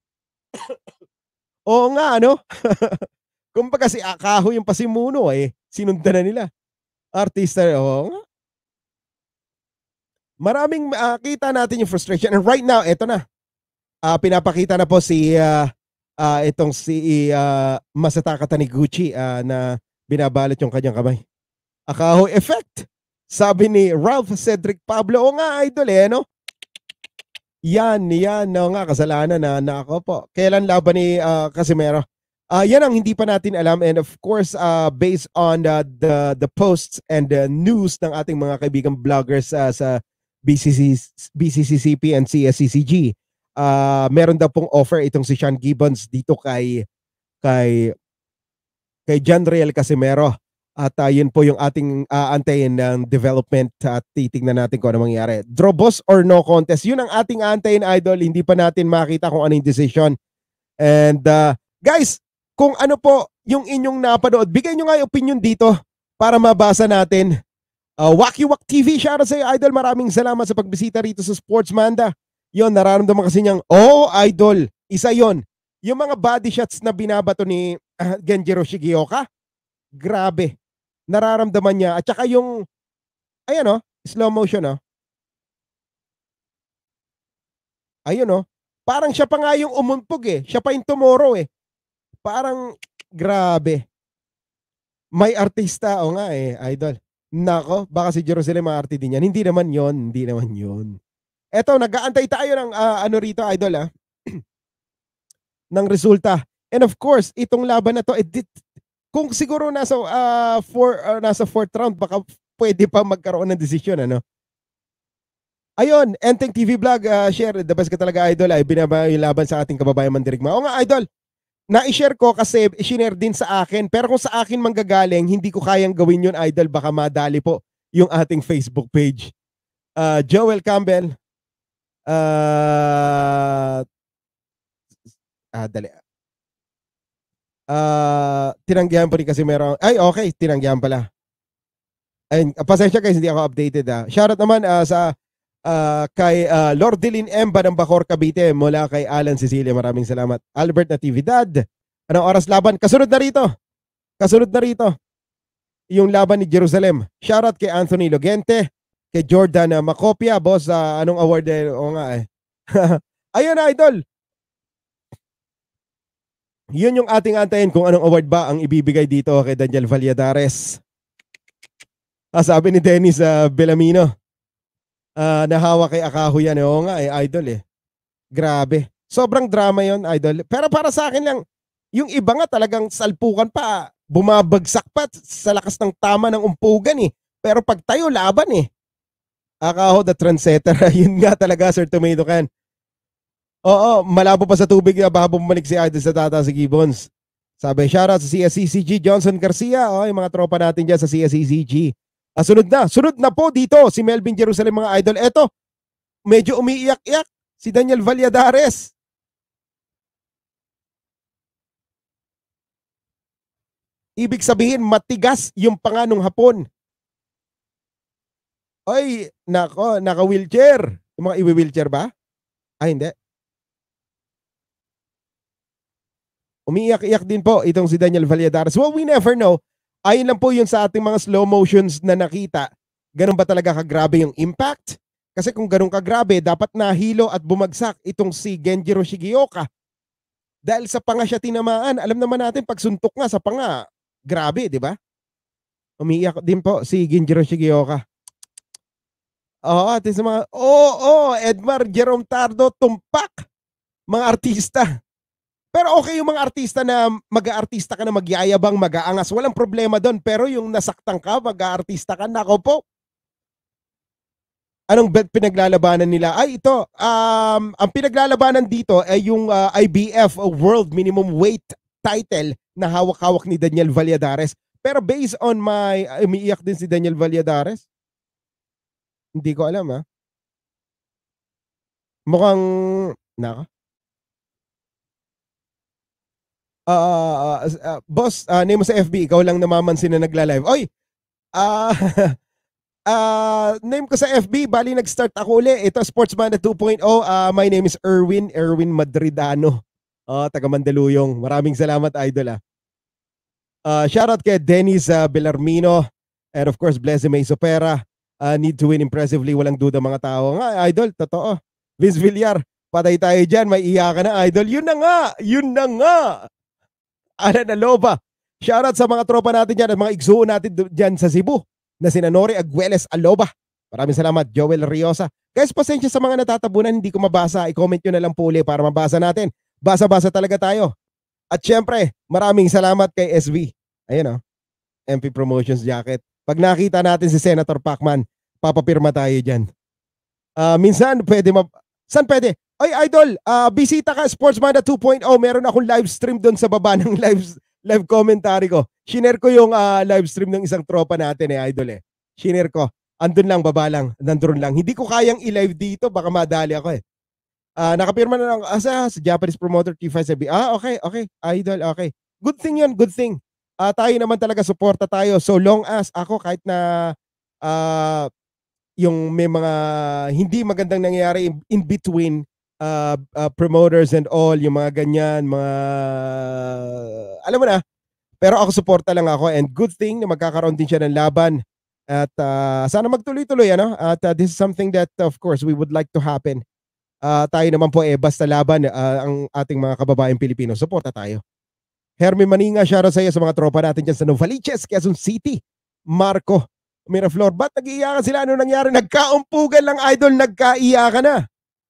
Oo nga, ano? Kumbaga si Akaho yung pasimuno eh. Sinundan na nila. Artista, oo nga. Maraming uh, kita natin yung frustration. And right now, eto na. Uh, pinapakita na po si uh, uh, itong si uh, Masataka Taniguchi uh, na binabalot yung kanyang kamay. Akaho effect. Sabi ni Ralph Cedric Pablo. Oo nga, idol eh, no? Yan, yan, no nga, kasalanan na, na ako po. Kailan laban ni uh, Casimero? Uh, yan ang hindi pa natin alam, and of course, uh, based on uh, the the posts and the news ng ating mga kaibigang vloggers uh, sa B C C, B C C C P and C S C C G, uh, meron daw pong offer itong si Sean Gibbons dito kay kay kay John Riel Casimero. At uh, yun po yung ating uh, antayin ng development at titignan natin kung ano mangyayari. Drobos or no contest, yun ang ating antayin, idol. Hindi pa natin makita kung ano yung decision. And uh, guys, kung ano po yung inyong napanood, bigay nyo nga yung opinion dito para mabasa natin. Uh, Wacky Wak T V, shoutout sa iyo, idol. Maraming salamat sa pagbisita rito sa Sportsmanda. Yun, nararamdaman kasi niyang, oh, idol, isa yon. Yung mga body shots na binabato ni uh, Genjiro Shigioka, grabe. Nararamdaman niya. At saka yung, ayan o, slow motion o. Ayun o. Parang siya pa nga yung umumpog eh. Siya pa yung tomorrow eh. Parang, grabe. May artista, o nga eh, idol. Nako, baka si Jerusalem maarte din yan. Hindi naman yon, hindi naman yon. Eto, nag-aantay tayo ng uh, ano rito, idol ah. ng resulta. And of course, itong laban na to, edit, kung siguro nasa uh, four, uh, nasa fourth round, baka pwede pa magkaroon ng desisyon, ano? Ayun, Enteng T V Vlog, uh, share, the best ka talaga, idol, ay binaba yung laban sa ating kababayan Mandirigma. O nga, idol, na-share ko kasi i-share din sa akin, pero kung sa akin manggagaling, hindi ko kayang gawin yun, idol, baka madali po yung ating Facebook page. Uh, Joel Campbell, uh, ah, dali, Uh, tinanggihan po rin kasi meron. Ay, okay. Tinanggihan pala. Ayun, pasensya guys, hindi ako updated. Ah. Shoutout naman uh, sa uh, kay uh, Lordelin M. ng Bacor, Cavite, mula kay Alan Cecilia. Maraming salamat. Albert Natividad. Anong oras laban? Kasunod na rito. Kasunod na rito. Yung laban ni Jerusalem. Shoutout kay Anthony Logente. Kay Jordan uh, Macopia. Boss, uh, anong award? Eh? O nga eh. Ayun na, idol. Yun yung ating antayin kung anong award ba ang ibibigay dito kay Daniel Valladares. Ah, sabi ni Dennis uh, Belamino, uh, nahawa kay Akaho yan. Oo nga eh, idol eh. Grabe. Sobrang drama yon, idol. Pero para sa akin lang, yung iba nga talagang salpukan pa, bumabagsak pa sa lakas ng tama ng umpugan eh. Pero pag tayo, laban eh. Akaho the trendsetter. Yun nga talaga, Sir Tomato Can. Oo, malabo pa sa tubig na baka bumalik si Idol sa tata si Gibbons. Sabi, shoutout sa C S C C G, Johnson Garcia. O, yung mga tropa natin dyan sa C S C C G. Ah, sunod na. Sunod na po dito si Melvin Jerusalem, mga idol. Eto, medyo umiiyak-iyak si Daniel Valladares. Ibig sabihin, matigas yung panga nung hapon. Oy, nako, naka-wheelchair. Yung mga i-wheelchair ba? Ay, hindi. Umiiyak-iyak din po itong si Daniel Valladares. Well, we never know. Ayun lang po yun sa ating mga slow motions na nakita. Ganun ba talaga kagrabe yung impact? Kasi kung ganun kagrabe, dapat nahilo at bumagsak itong si Genjiro Shigeoka. Dahil sa panga siya tinamaan. Alam naman natin, pag suntok nga sa panga, grabe, di ba? Umiiyak din po si Genjiro Shigeoka. Oo, at sa mga, oo, oh, oh, Edmar, Jerome Tardo, tumpak. Mga artista. Pero okay yung mga artista na mag-aartista ka na magyayabang, mag-aangas. Walang problema doon. Pero yung nasaktan ka, mag-aartista ka, nako po. Anong bet pinaglalabanan nila? Ay, ito. Um, ang pinaglalabanan dito ay yung uh, I B F World Minimum Weight title na hawak-hawak ni Daniel Valladares. Pero based on my, uh, umiiyak din si Daniel Valladares. Hindi ko alam, ha? Mukhang, naka. Uh, uh, uh, boss, uh, name mo sa F B, ikaw lang namamansin na nagla-live. Oy! Ah, uh, uh, name ko sa F B, bali nag-start ako uli. Ito, Sportsman two point oh. Uh, my name is Erwin, Erwin Madridano. Uh, taga Mandaluyong. Maraming salamat, idol. Ah. Uh, shoutout kay Dennis uh, Bellarmino. And of course, Blessy May Sopera. Uh, need to win impressively. Walang duda mga tao. Nga, idol, totoo. Vince Villar, patay tayo dyan. May iyakan na, idol. Yun na nga! Yun na nga! Alan Aloba. Shoutout sa mga tropa natin dyan at mga igsuo natin dyan sa Cebu na sina Nori Agueles Aloba. Maraming salamat, Joel Riosa. Guys, pasensya sa mga natatabunan, hindi ko mabasa. I-comment nyo na lang po ulit para mabasa natin. Basa-basa talaga tayo. At syempre, maraming salamat kay S V. Ayun o, M P Promotions jacket. Pag nakita natin si Senator Pacman, papapirma tayo dyan. Uh, minsan, pwede ma... San pwede? Ay, idol, uh, bisita ka, Sportsmanda two point oh. Meron akong live stream doon sa baba ng live, live commentary ko. Shinare ko yung uh, live stream ng isang tropa natin eh, idol eh. Shinare ko. Andun lang, baba lang. Nandun lang. Hindi ko kayang i-live dito. Baka madali ako eh. Uh, nakapirma na lang. Asa, sa Japanese promoter T five sabi. Ah, okay, okay. Idol, okay. Good thing yun, good thing. Uh, tayo naman talaga, suporta tayo. So long as ako, kahit na uh, yung may mga hindi magandang nangyayari in, in between Uh, uh, promoters and all, yung mga ganyan, mga, alam mo na, pero ako suporta lang ako and good thing na magkakaroon din siya ng laban at uh, sana magtuloy-tuloy, ano? At uh, this is something that, of course, we would like to happen. Uh, tayo naman po, eh, basta laban uh, ang ating mga kababaeng Pilipino. Suporta tayo. Hermie Maninga, shoutout sa iyo sa mga tropa natin dyan sa Novaliches, Quezon City. Marco Miraflor, ba't nag-iiyakan sila? Ano nangyari? Nagkaumpugan lang, idol, nagkaiyakan na.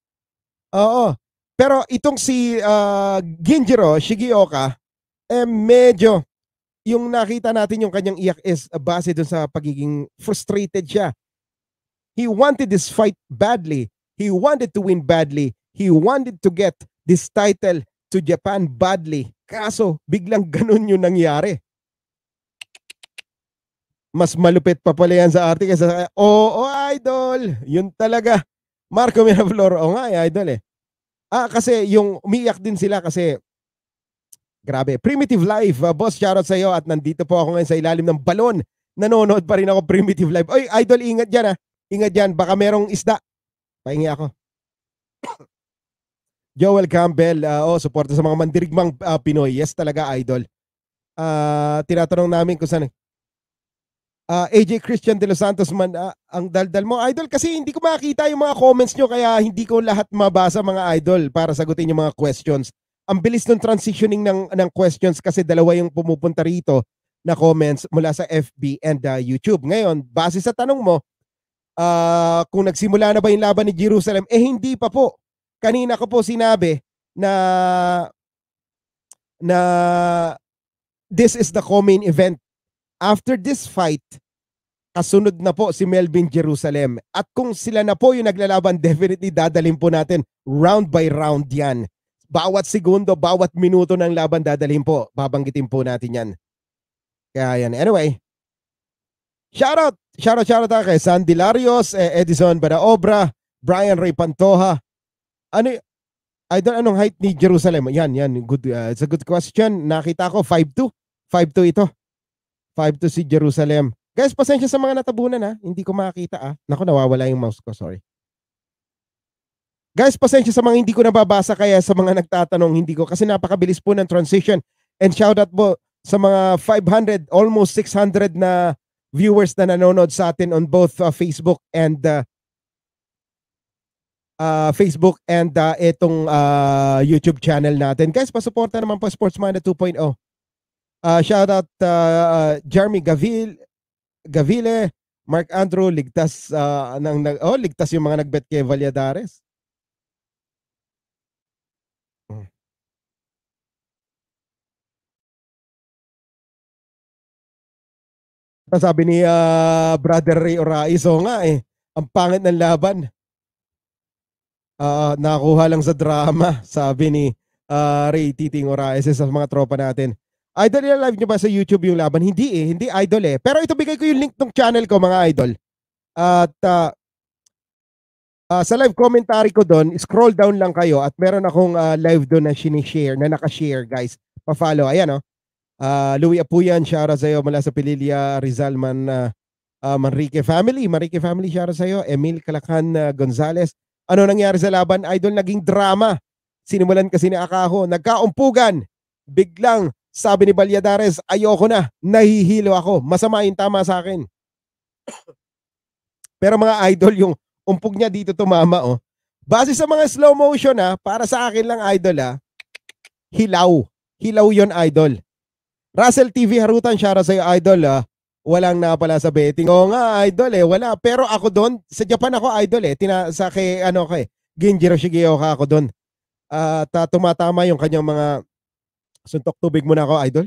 Oo. Pero itong si uh, Genjiro Shigeoka, eh medyo, yung nakita natin yung kanyang iyak is uh, base dun sa pagiging frustrated siya. He wanted this fight badly. He wanted to win badly. He wanted to get this title to Japan badly. Kaso, biglang ganun yung nangyari. Mas malupit pa pala yan sa arte kaysa, oo, oh, oh, idol, yun talaga. Marco Miraflor, o nga, eh, idol eh. Ah, kasi yung umiiyak din sila kasi, grabe. Primitive Life, uh, boss, shoutout sa iyo at nandito po ako ngayon sa ilalim ng balon. Nanonood pa rin ako Primitive Life. Oy, idol, ingat dyan ha. Ingat dyan, baka merong isda. Pahingi ako. Joel Campbell, uh, oh, suporta sa mga mandirigmang uh, Pinoy. Yes talaga, idol. Uh, tinatanong namin kung saan. Uh, A J Christian de los Santos man, uh, ang daldal mo, idol, kasi hindi ko makita yung mga comments nyo kaya hindi ko lahat mabasa mga idol para sagutin yung mga questions. Ang bilis ng transitioning ng, ng questions kasi dalawa yung pumupunta rito na comments mula sa F B and uh, YouTube. Ngayon, base sa tanong mo, uh, kung nagsimula na ba yung laban ni Jerusalem, eh hindi pa po. Kanina ko po sinabi na na this is the co-main event. After this fight, kasunod na po si Melvin Jerusalem. At kung sila na po yung naglalaban, definitely dadalhin po natin round by round yan. Bawat segundo, bawat minuto ng laban dadalhin po. Babanggitin po natin yan. Kaya yan. Anyway, shoutout! Shoutout, shoutout kay Sandy Larios, eh, Edison Badaobra, Brian Ray Pantoja. Ano idol, anong height ni Jerusalem? Yan, yan. Good, uh, it's a good question. Nakita ko, five two. five two ito. five two si Jerusalem. Guys, pasensya sa mga natabunan ha. Hindi ko makakita ah. Naku, nawawala yung mouse ko. Sorry. Guys, pasensya sa mga hindi ko nababasa kaya sa mga nagtatanong, hindi ko. Kasi napakabilis po ng transition. And shout out po sa mga five hundred, almost six hundred na viewers na nanonood sa atin on both uh, Facebook and uh, uh, Facebook and uh, itong uh, YouTube channel natin. Guys, pasuporta naman po Sportsmania two point oh. Uh, shout out uh, uh, Jeremy Gavil, Gavile, Mark Andrew, ligtas uh, ng, ng oh, ligtas yung mga nagbet kay Valladares. Hmm. Sabi ni uh, Brother Ray Oraizo nga eh, ang pangit ng laban. Uh, nakuha lang sa drama, sabi ni uh, Ray Titing Oraizo sa mga tropa natin. Idol, live nyo ba sa YouTube yung laban? Hindi eh, hindi idol eh. Pero ito, bigay ko yung link ng channel ko mga idol. At uh, uh, sa live commentary ko doon, scroll down lang kayo at meron akong uh, live doon na sinishare, na nakashare guys. Pa-follow, ayan o. Oh. Uh, Louie Apuyan, shoutout sa iyo mula sa Pililia, Rizal Man, uh, uh, Manrique family. Manrique family, shoutout sa iyo. Emil Calacan uh, Gonzales. Ano nangyari sa laban? Idol, naging drama. Sinimulan kasi ni Akaho. Nagkaumpugan. Biglang sabi ni Valladares, ayoko na. Nahihilo ako. Masama yung tama sa akin. Pero mga idol, yung umpog niya dito tumama, oh. Base sa mga slow motion, ha, para sa akin lang, idol, ha, hilaw. Hilaw yon idol. Russell T V Harutan, shoutout sa iyo, idol, ha. Walang napala sa betting. Oo nga, idol, eh, wala. Pero ako doon, sa Japan ako, idol, eh. Tina, sa kay, ano, kay Genjiro Shigeoka ako doon. At uh, tumatama yung kanyang mga suntok tubig muna ako, idol.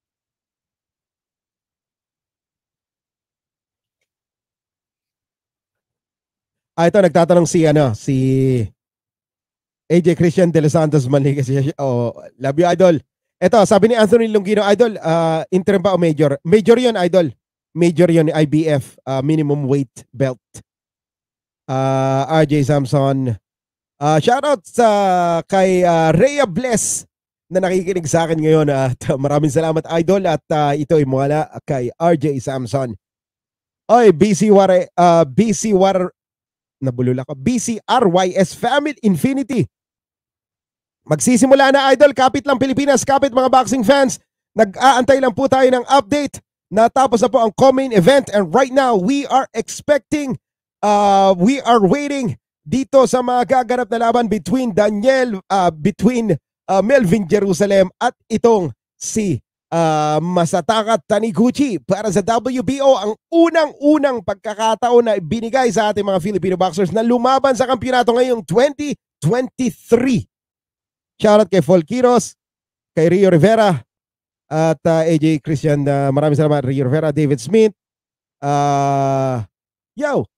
Ah, ito, nagtatanong si, ano, si A J Christian De Los Santos Manliga. Oh, love you, idol. Ito, sabi ni Anthony Longino, idol, uh, interim ba o major? Major yon idol. Major yon, I B F, uh, minimum weight belt. Uh, R J Samson. Uh, shoutout sa kay uh, Rhea Bless na nakikinig sa akin ngayon. At uh, maraming salamat, idol. At uh, ito ay mula kay R J Samson. Oy, B C War, uh, B C War, nabulula ka. B C R Y S Family Infinity. Magsisimula na, idol. Kapit lang Pilipinas, kapit mga boxing fans. Nag-aantay lang po tayo ng update. Natapos na po ang co-main event and right now we are expecting, uh, we are waiting dito sa mga gaganap na laban between Daniel, uh, between uh, Melvin Jerusalem at itong si uh, Masataka Taniguchi para sa W B O. Ang unang-unang pagkakataon na binigay sa ating mga Filipino boxers na lumaban sa kampyonato ngayong twenty twenty-three. Shoutout kay Folkiros, kay Rio Rivera, at uh, A J Christian. Uh, maraming salamat, Rio Rivera, David Smith. Uh, yo!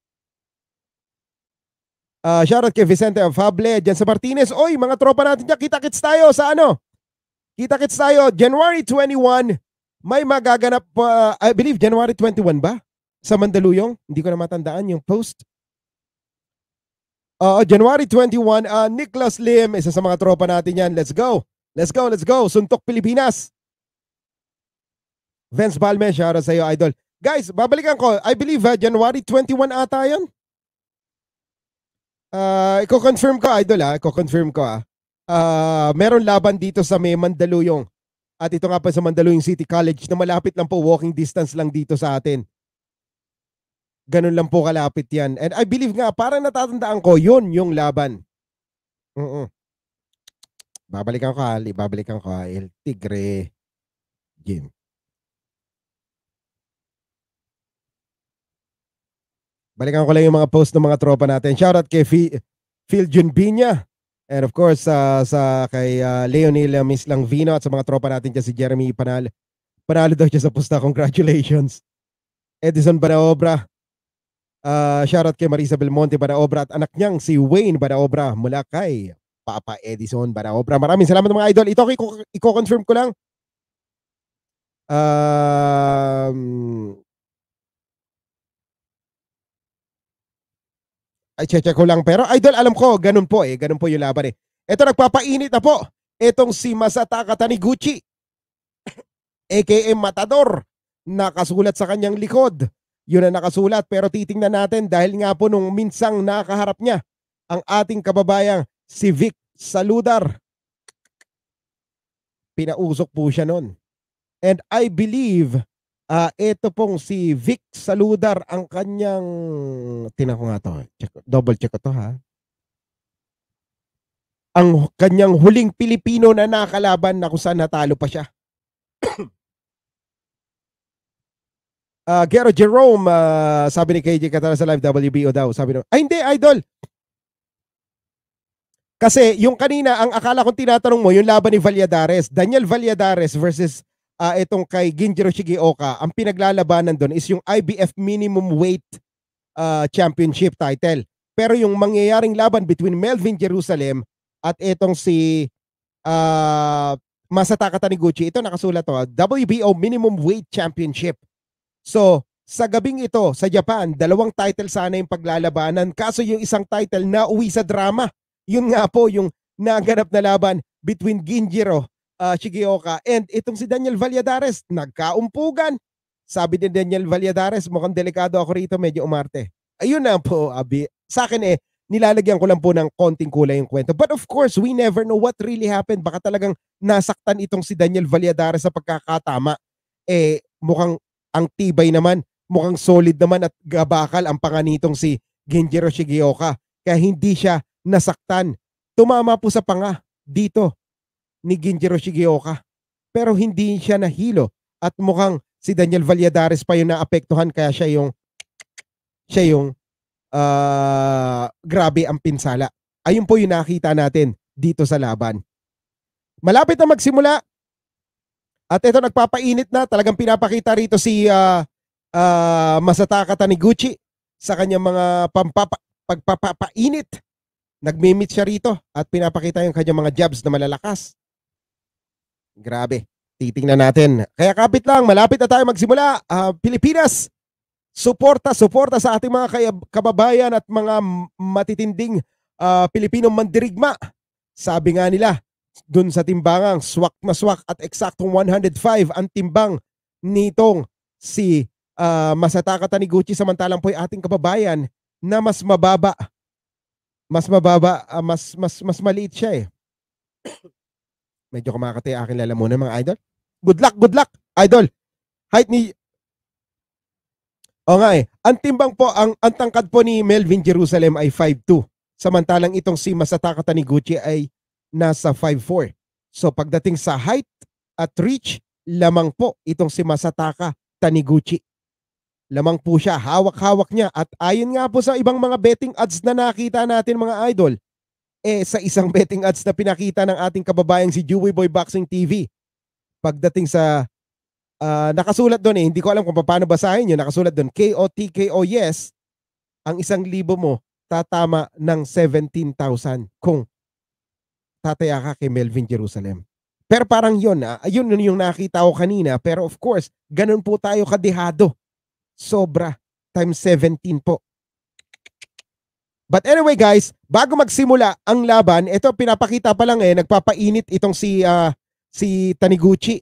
Uh, shoutout kay Vicente Afable, dyan sa Martinez. Oy, mga tropa natin dyan, kita-kits tayo sa ano? Kita-kits tayo, January twenty-one, may magaganap, uh, I believe January twenty-one ba? Sa Mandaluyong? Hindi ko na matandaan yung post. Uh, January twenty-one, uh, Nicholas Lim, isa sa mga tropa natin yan. Let's go. Let's go, let's go. Suntok Pilipinas. Vince Balme, shoutout sa iyo, idol. Guys, babalikan ko. I believe uh, January twenty-one ata yan. Uh, Iko-confirm ko, idol, ha. Iko-confirm ko, ha. Uh, meron laban dito sa may Mandaluyong. At ito nga pa sa Mandaluyong City College na malapit lang po, walking distance lang dito sa atin. Ganun lang po kalapit yan. And I believe nga, parang natatandaan ko, yun yung laban. Uh-uh. Babalikan ko, Ali. Babalikan ko, El Tigre Gym. Balikan ko lang yung mga post ng mga tropa natin. Shoutout kay Phil Junbinya. And of course, uh, sa kay uh, Leonel Miss Langvino at sa mga tropa natin dyan si Jeremy Panal. Panalo daw siya sa pusta. Congratulations. Edison Banaobra. Uh, shoutout kay Marisa Belmonte Banaobra at anak niyang si Wayne Banaobra mula kay Papa Edison Banaobra. Maraming salamat mga idol. Ito i-confirm ko lang. Um, ay, check ko lang. Pero idol, alam ko, ganun po eh. Ganun po yung laban eh. Ito, nagpapainit na po. Itong si Masataka Taniguchi, A K A Matador, nakasulat sa kanyang likod. Yun ang nakasulat. Pero titingnan natin dahil nga po nung minsang nakaharap niya ang ating kababayang si Vic Saludar. Pinausok po siya nun. And I believe, ah, ito pong si Vic Saludar ang kanyang tingnan ko nga 'to, check double check ko 'to, ha. Ang kanyang huling Pilipino na nakalaban na kung saan natalo pa siya. Ah, Gero Jerome, ah, sabi ni K J Catara sa live W B O daw, sabi no ay hindi idol. Kasi yung kanina ang akala kong tinatanong mo yung laban ni Valladares, Daniel Valladares versus ah, itong kay Ginjiro Shigeoka. Ang pinaglalabanan doon is yung I B F minimum weight ah, championship title. Pero yung mangyayaring laban between Melvin Jerusalem at itong si ah, Masataka Taniguchi, ito nakasulat to, ah, W B O minimum weight championship. So, sa gabing ito, sa Japan, dalawang title sana yung paglalabanan. Kaso yung isang title na uwi sa drama. Yun nga po yung naganap na laban between Ginjiro uh, Shigeoka and itong si Daniel Valladares. Nagkaumpugan. Sabi ni Daniel Valladares, mukhang delikado ako rito, medyo umarte. Ayun na po, Abi. Sa akin eh, nilalagyan ko lang po ng konting kulay yung kwento. But of course, we never know what really happened. Baka talagang nasaktan itong si Daniel Valladares sa pagkakatama. Eh, mukhang ang tibay naman, mukhang solid naman at gabakal ang panganitong si Ginjiro Shigeoka. Kaya hindi siya nasaktan. Tumama po sa panga dito ni Ginjiro Shigeoka. Pero hindi siya nahilo. At mukhang si Daniel Valladares pa yung naapektuhan kaya siya yung siya yung uh, grabe ang pinsala. Ayun po yung nakita natin dito sa laban. Malapit na magsimula. At ito nagpapainit na, talagang pinapakita rito si uh, uh, Masataka Taniguchi sa kanyang mga pampapa, pagpapainit. Nagmimit siya rito at pinapakita yung kanyang mga jabs na malalakas. Grabe, titingnan natin. Kaya kapit lang, malapit na tayo magsimula. Uh, Pilipinas, suporta, suporta sa ating mga kababayan at mga matitinding uh, Pilipinong mandirigma. Sabi nga nila, dun sa timbangang swak na swak at eksaktong one hundred five ang timbang nitong si uh, Masataka Taniguchi, samantalang po yung ating kababayan na mas mababa mas mababa uh, mas mas mas maliit siya eh. Medyo kumakati aking lalamunan mga idol. Good luck, good luck idol. Height ni O nga eh, ang timbang po, ang, ang tangkad po ni Melvin Jerusalem ay five two, samantalang itong si Masataka Taniguchi ay nasa five four. So pagdating sa height at reach, lamang po itong si Masataka Taniguchi. Lamang po siya, hawak-hawak niya. At ayon nga po sa ibang mga betting odds na nakita natin mga idol, eh sa isang betting odds na pinakita ng ating kababayang si Dewey Boy Boxing T V, pagdating sa uh, nakasulat doon eh, hindi ko alam kung paano basahin yun, nakasulat doon K O T K O yes, ang isang libo mo tatama ng seventeen thousand kung tataya ka kay Melvin Jerusalem. Pero parang yun, ah, yun yung nakita ko kanina. Pero of course, ganun po tayo kadihado. Sobra. Times seventeen po. But anyway guys, bago magsimula ang laban, ito pinapakita pa lang eh, nagpapainit itong si, uh, si Taniguchi.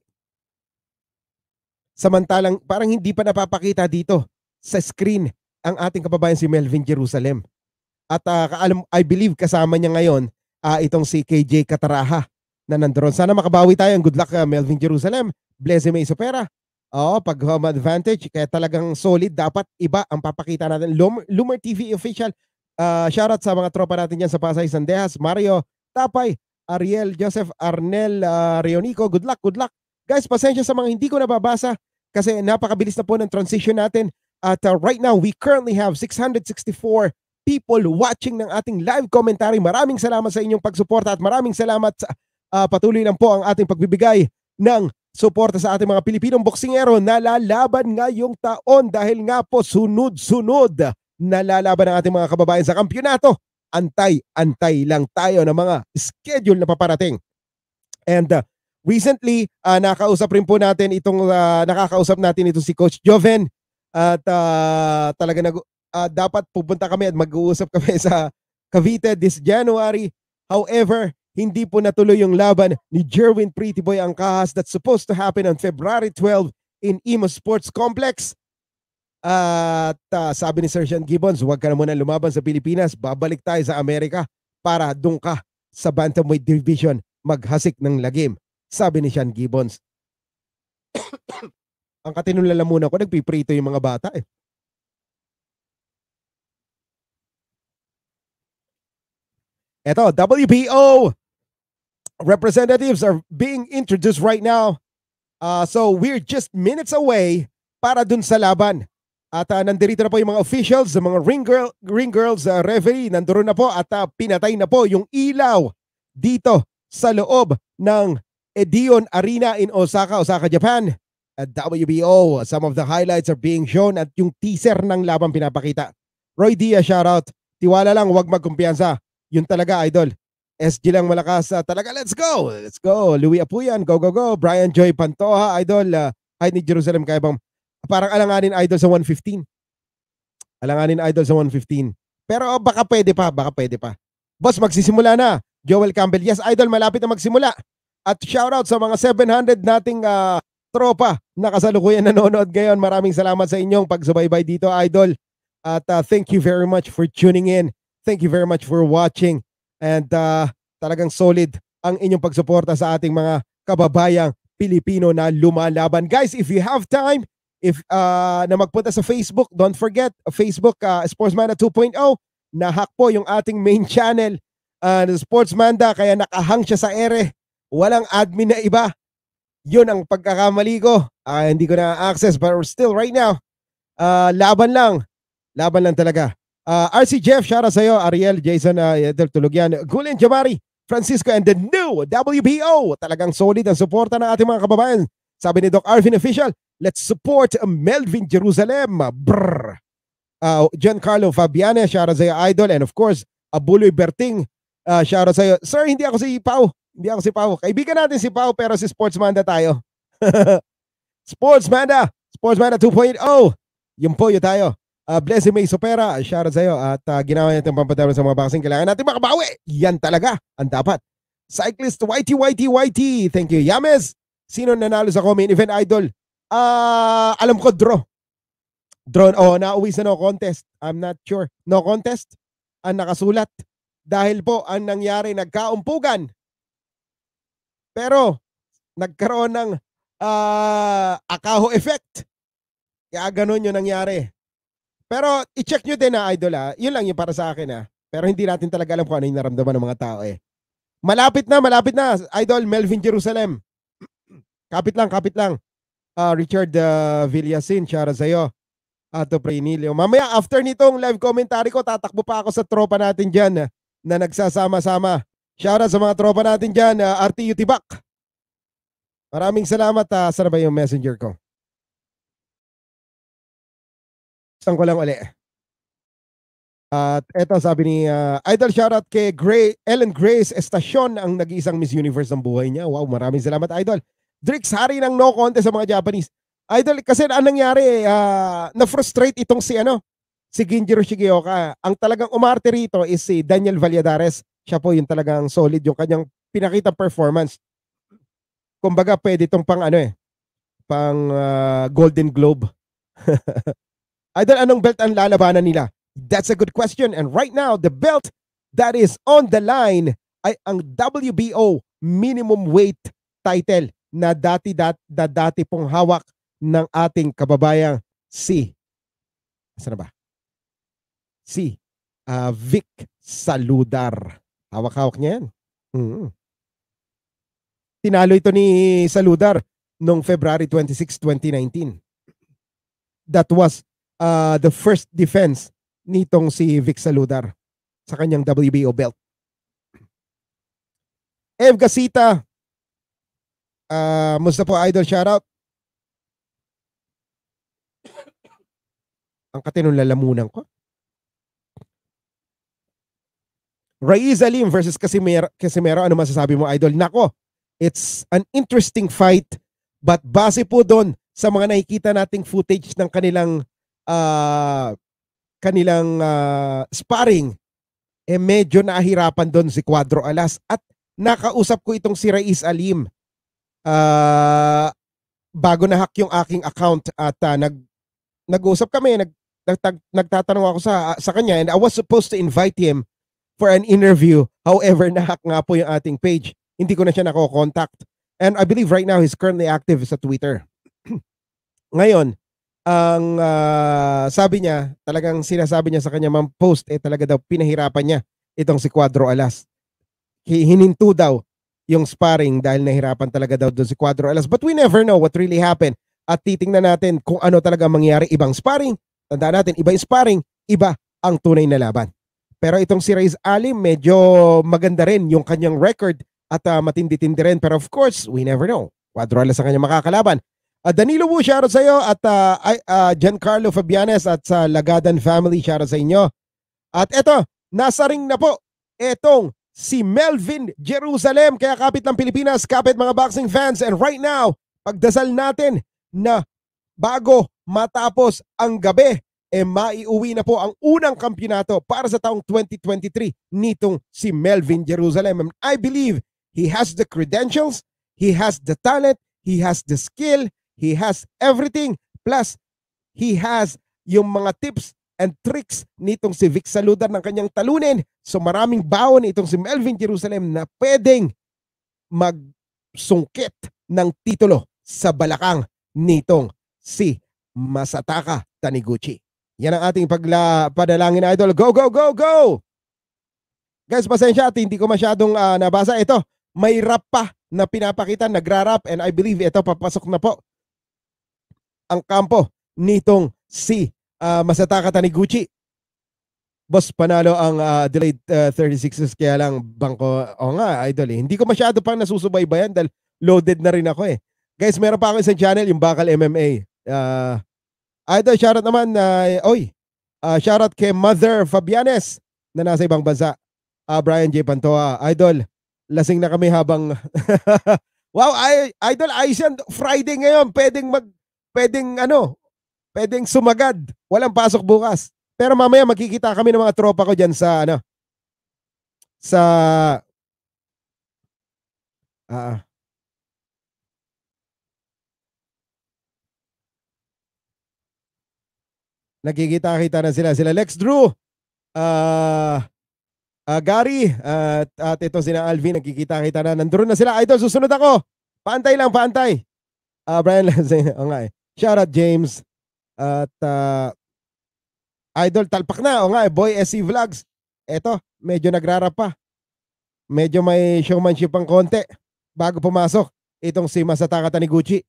Samantalang parang hindi pa napapakita dito sa screen ang ating kababayan si Melvin Jerusalem. At uh, I believe kasama niya ngayon Uh, itong si K J Cataraha na nandoon. Sana makabawi tayo. Good luck uh, Melvin Jerusalem. Blessing May Supera. Oo, pag home advantage. Kaya talagang solid. Dapat iba ang papakita natin. Lum Lumer T V official. Uh, shoutout sa mga tropa natin dyan sa Pasay Sandejas. Mario Tapay. Ariel Joseph Arnel uh, Rionico. Good luck, good luck. Guys, pasensya sa mga hindi ko nababasa kasi napakabilis na po ng transition natin. At uh, right now, we currently have six hundred sixty-four people watching ng ating live commentary. Maraming salamat sa inyong pagsuporta at maraming salamat sa uh, patuloy lang po ang ating pagbibigay ng suporta sa ating mga Pilipinong boksingero na lalaban ngayong taon dahil nga po sunod-sunod na lalaban ang ating mga kababayan sa kampyonato. Antay-antay lang tayo ng mga schedule na paparating. And uh, recently, uh, nakausap rin po natin itong, uh, nakakausap natin ito si Coach Joven at uh, talaga nag Uh, dapat pupunta kami at mag-uusap kami sa Cavite this January. However, hindi po natuloy yung laban ni Jerwin Pretty Boy Angkahas that's supposed to happen on February twelfth in Imo Sports Complex. At uh, sabi ni Sir Sean Gibbons, huwag ka na muna lumaban sa Pilipinas, babalik tayo sa Amerika para doon ka sa Bantamweight Division maghasik ng lagim, sabi ni Sean Gibbons. Ang katinulalamunan ko, nagpiprito yung mga bata eh. Eto, W B O representatives are being introduced right now. Uh, so we're just minutes away para dun sa laban. At uh, nandito na po yung mga officials, mga ring, girl, ring girls, uh, referee, nandoon na po at uh, pinatay na po yung ilaw dito sa loob ng Edion Arena in Osaka, Osaka, Japan. At W B O, some of the highlights are being shown at yung teaser ng laban pinapakita. Roy Diaz, shoutout. Tiwala lang, huwag magkumpiyansa. Yun talaga, idol. S G lang malakas. Uh, talaga, let's go. Let's go. Louis Apuyan, go, go, go. Brian Joy Pantoja, idol. Uh, Height ni Jerusalem, kaya bang parang alanganin idol sa one fifteen. Alanganin idol sa one fifteen. Pero oh, baka pwede pa, baka pwede pa. Boss, magsisimula na. Joel Campbell, yes, idol, malapit na magsimula. At shoutout sa mga seven hundred nating uh, tropa na kasalukuyan nanonood ngayon. Maraming salamat sa inyong pagsubaybay dito, idol. At uh, thank you very much for tuning in. Thank you very much for watching. And uh, talagang solid ang inyong pagsuporta sa ating mga kababayang Pilipino na lumalaban. Guys, if you have time, if uh, na magpunta sa Facebook, don't forget, Facebook uh, Sportsmanda two point oh, na-hack po yung ating main channel, uh, Sportsmanda, kaya nakahang siya sa ere. Walang admin na iba. Yun ang pagkakamali ko. Uh, hindi ko na access, but still right now, uh, laban lang. Laban lang talaga. Uh, R C Jeff, shout out sa'yo. Ariel, Jason, uh, tulog yan. Gulen Jamari, Francisco, and the new W B O. Talagang solid ang suporta ng ating mga kababayan. Sabi ni Doc Arvin Official, let's support Melvin Jerusalem. Brrr. Uh, Giancarlo Fabiane, shout out sa'yo, idol. And of course, Abuloy Berting, uh, shout out sa'yo. Sir, hindi ako si Pau. Hindi ako si Pau. Kaibigan natin si Pau, pero si Sportsmanda tayo. Sportsmanda, Sportsmanda two point oh. Yun po, yun tayo. Uh, Blessing May Supera, shout out sa'yo. At uh, ginawa natin pampatawin sa mga boxing. Kailangan natin makabawi. Yan talaga ang dapat. Cyclist Y T Y T Y T. Thank you. Yames, sino nanalo sa main event, idol? Uh, alam ko, draw. Draw. Oh, nauwi sa no contest. I'm not sure. No contest ang nakasulat. Dahil po, ang nangyari, nagkaumpugan. Pero, nagkaroon ng uh, akaho effect. Kaya ganun yung nangyari. Pero i-check nyo din na, idol, ha. Yun lang yung para sa akin, ha. Pero hindi natin talaga alam kung ano yung naramdaman ng mga tao eh. Malapit na, malapit na. Idol, Melvin Jerusalem. Kapit lang, kapit lang. Uh, Richard uh, Villasin, shout out sa'yo. Ato Prenilio. Mamaya, after nitong live commentary ko, tatakbo pa ako sa tropa natin dyan uh, na nagsasama-sama. Shout out sa mga tropa natin dyan, uh, R T U Tibak. Maraming salamat. Uh, saan ba yung messenger ko? Saan ko lang uli. At eto sabi ni uh, Idol, shoutout kay Gray, Ellen Grace Estacion, ang nag-iisang Miss Universe ng buhay niya. Wow, maraming salamat, Idol. Drix, hari ng no contest sa mga Japanese. Idol, kasi anong nangyari, uh, na-frustrate itong si ano, si Ginjiro Shigeoka. Ang talagang umarte rito is si Daniel Valladares. Siya po yung talagang solid yung kanyang pinakita performance. Kumbaga pwede itong pang ano eh, pang uh, Golden Globe. Idol, anong belt ang lalabanan nila? That's a good question. And right now, the belt that is on the line ay ang W B O minimum weight title na dati dat, da dati pong hawak ng ating kababayang si Saan na ba? Si uh, Vic Saludar. Hawak-hawak niya yan. Mm-hmm. Tinalo ito ni Saludar noong February twenty-sixth, twenty nineteen. That was uh, the first defense nitong si Vic Saludar sa kanyang W B O belt. Ev Gasita, uh, musta po, idol, shoutout. Ang katinong lalamunan ko. Raiz Alim versus Casimero, Casimero, ano masasabi mo, idol? Nako, it's an interesting fight, but base po doon sa mga nakikita nating footage ng kanilang uh, kanilang uh, sparring, eh medyo nahirapan doon si Cuadro Alas. At nakausap ko itong si Raiz Alim uh, bago na-hack yung aking account at uh, nag nag-usap kami, nag, nag, nagtatanong ako sa sa kanya, and I was supposed to invite him for an interview. However, na-hack nga po yung ating page. Hindi ko na siya nako-contact. And I believe right now he's currently active sa Twitter. Ngayon, ang uh, sabi niya, talagang sinasabi niya sa kanya ma'am post, eh talaga daw pinahirapan niya itong si Cuadro Alas. Hininto daw yung sparring dahil nahirapan talaga daw doon si Cuadro Alas. But we never know what really happened. At titingnan natin kung ano talaga mangyari. Ibang sparring, tandaan natin, iba yung sparring, iba ang tunay na laban. Pero itong si Raiz Ali, medyo maganda rin yung kanyang record at uh, matindi-tindi rin. Pero of course, we never know. Cuadro Alas ang kanyang makakalaban. Uh, Danilo Wu, shoutout sa iyo. At uh, uh, Giancarlo Fabianes at sa Lagadan family, shoutout sa inyo. At eto, nasa ring na po etong si Melvin Jerusalem. Kaya kapit ng Pilipinas, kapit mga boxing fans. And right now, pagdasal natin na bago matapos ang gabi, eh maiuwi na po ang unang kampyonato para sa taong twenty twenty-three nitong si Melvin Jerusalem. And I believe he has the credentials, he has the talent, he has the skill, he has everything. Plus, he has yung mga tips and tricks nitong si Vic Saludar ng kanyang talunin. So maraming baon itong si Melvin Jerusalem na pwedeng magsungkit ng titulo sa balakang nitong si Masataka Taniguchi. Yan ang ating pagla padalangin, idol. Go, go, go, go! Guys, pasensya at hindi ko masyadong uh, nabasa. Ito, may rap pa na pinapakita, nagra-rap, and I believe ito, papasok na po ang kampo nitong si uh, Masataka Taniguchi. Boss, panalo ang uh, delayed uh, thirty-sixes, kaya lang bangko. O nga, idol eh. Hindi ko masyado pang nasusubaybayan dahil loaded na rin ako eh. Guys, meron pa ako isang channel, yung Bakal M M A. Uh, idol, shoutout naman. Uh, oy, uh, shoutout kay Mother Fabianes na nasa ibang bansa. Uh, Brian J. Pantoa. Idol, lasing na kami habang... wow, I, idol, ayos yan. Friday ngayon, pwedeng mag... Pwedeng ano, pwedeng sumagad. Walang pasok bukas. Pero mamaya magkikita kami ng mga tropa ko dyan sa ano, sa ah, nagkikita-kita na sila. Sila Lex Drew, uh, uh, Gary, uh, at ito sila Alvin, nagkikita-kita na. Nandun na sila. Idol, susunod ako. Paantay lang, paantay. Uh, Brian Lanzay, o nga eh. Shoutout James. At uh, Idol, talpak na. O nga eh, Boy S C Vlogs. Eto, medyo nagrarap pa. Medyo may showmanship ang konti bago pumasok itong si Masataka Taniguchi.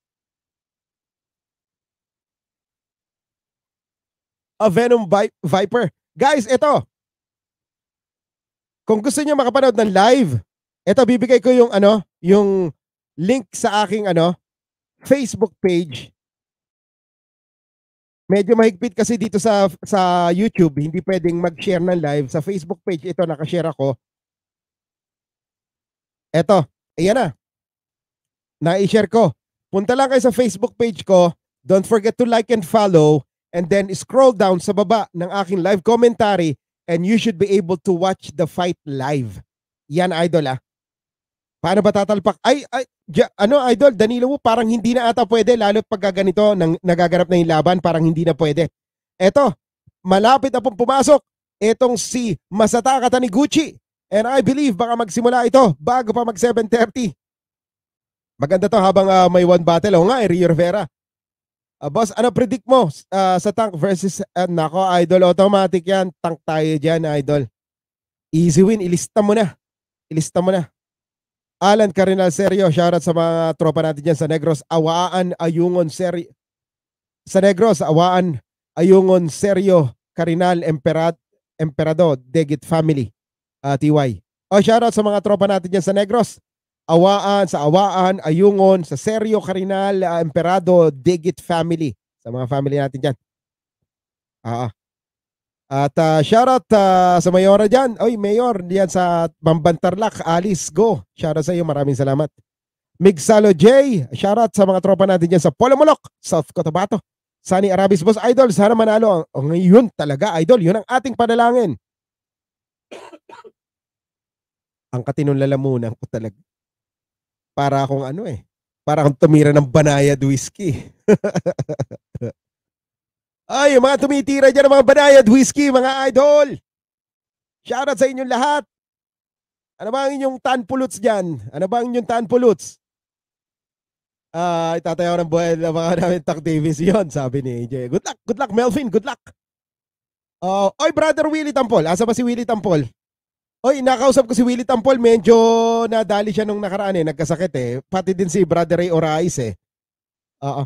A Venom Vi- Viper. Guys, ito. Kung gusto niyo makapanood ng live, ito bibigay ko yung ano, yung link sa aking ano, Facebook page. Medyo mahigpit kasi dito sa sa YouTube, hindi pwedeng mag-share ng live. Sa Facebook page ito, nakashare ako. Ito, ayan na. Na-share ko. Punta lang kayo sa Facebook page ko. Don't forget to like and follow. And then scroll down sa baba ng aking live commentary and you should be able to watch the fight live. Yan, idol ah. Paano ba tatalpak? Ay, ay ja, ano idol, Danilo mo parang hindi na ata pwede lalo't pag ganito nang nagaganap na yung laban, parang hindi na pwede. Eto, malapit na pong pumasok etong si Masataka Taniguchi. And I believe baka magsimula ito bago pa mag seven thirty. Maganda to habang uh, may one battle. O nga, eh, Rio Rivera. Uh, boss, ano predict mo uh, sa Tank versus, uh, nako, idol, automatic yan. Tank tayo dyan, idol. Easy win, ilista mo na. Ilista mo na. Alan Carinal Serio, shoutout sa mga tropa natin dyan sa Negros. Awaan, Ayungon, Serio. Sa Negros, Awaan, Ayungon, Serio, Carinal, Emperad, Emperado, Degit Family, uh, T Y. O, shoutout sa mga tropa natin dyan sa Negros. Awaan, sa Awaan, Ayungon, sa Serio, Carinal, uh, Emperado, Degit Family. Sa mga family natin dyan. Ah, at uh, shoutout uh, sa Mayora dyan. Oy, Mayor, diyan sa Bambantarlak, Alice, go. Shoutout sa iyo, maraming salamat. Migsalo J, shoutout sa mga tropa natin dyan sa Polomolok, South Cotabato. Sunny Arabis, Boss Idol, sana manalo. O ngayon talaga, Idol, yun ang ating panalangin. Ang katinong lalamunan ko talaga. Para akong ano eh, para akong tumira ng Banayad whiskey. Ay, yung mga tumitira dyan ng mga Banayad whiskey, mga idol. Shoutout sa inyong lahat. Ano ba ang inyong tanpuluts dyan? Ano ba ang inyong tanpuluts? Ah, itatayo ng buhay na mga namin Tac Davis yon, sabi ni A J. Good luck, good luck Melvin, good luck. Oh, oy brother Willie Tampol, asa ba si Willie Tampol? Oy, nakausap ko si Willie Tampol, medyo nadali siya nung nakaraan eh, nagkasakit eh. Pati din si Brother Ray Orais eh. Oo.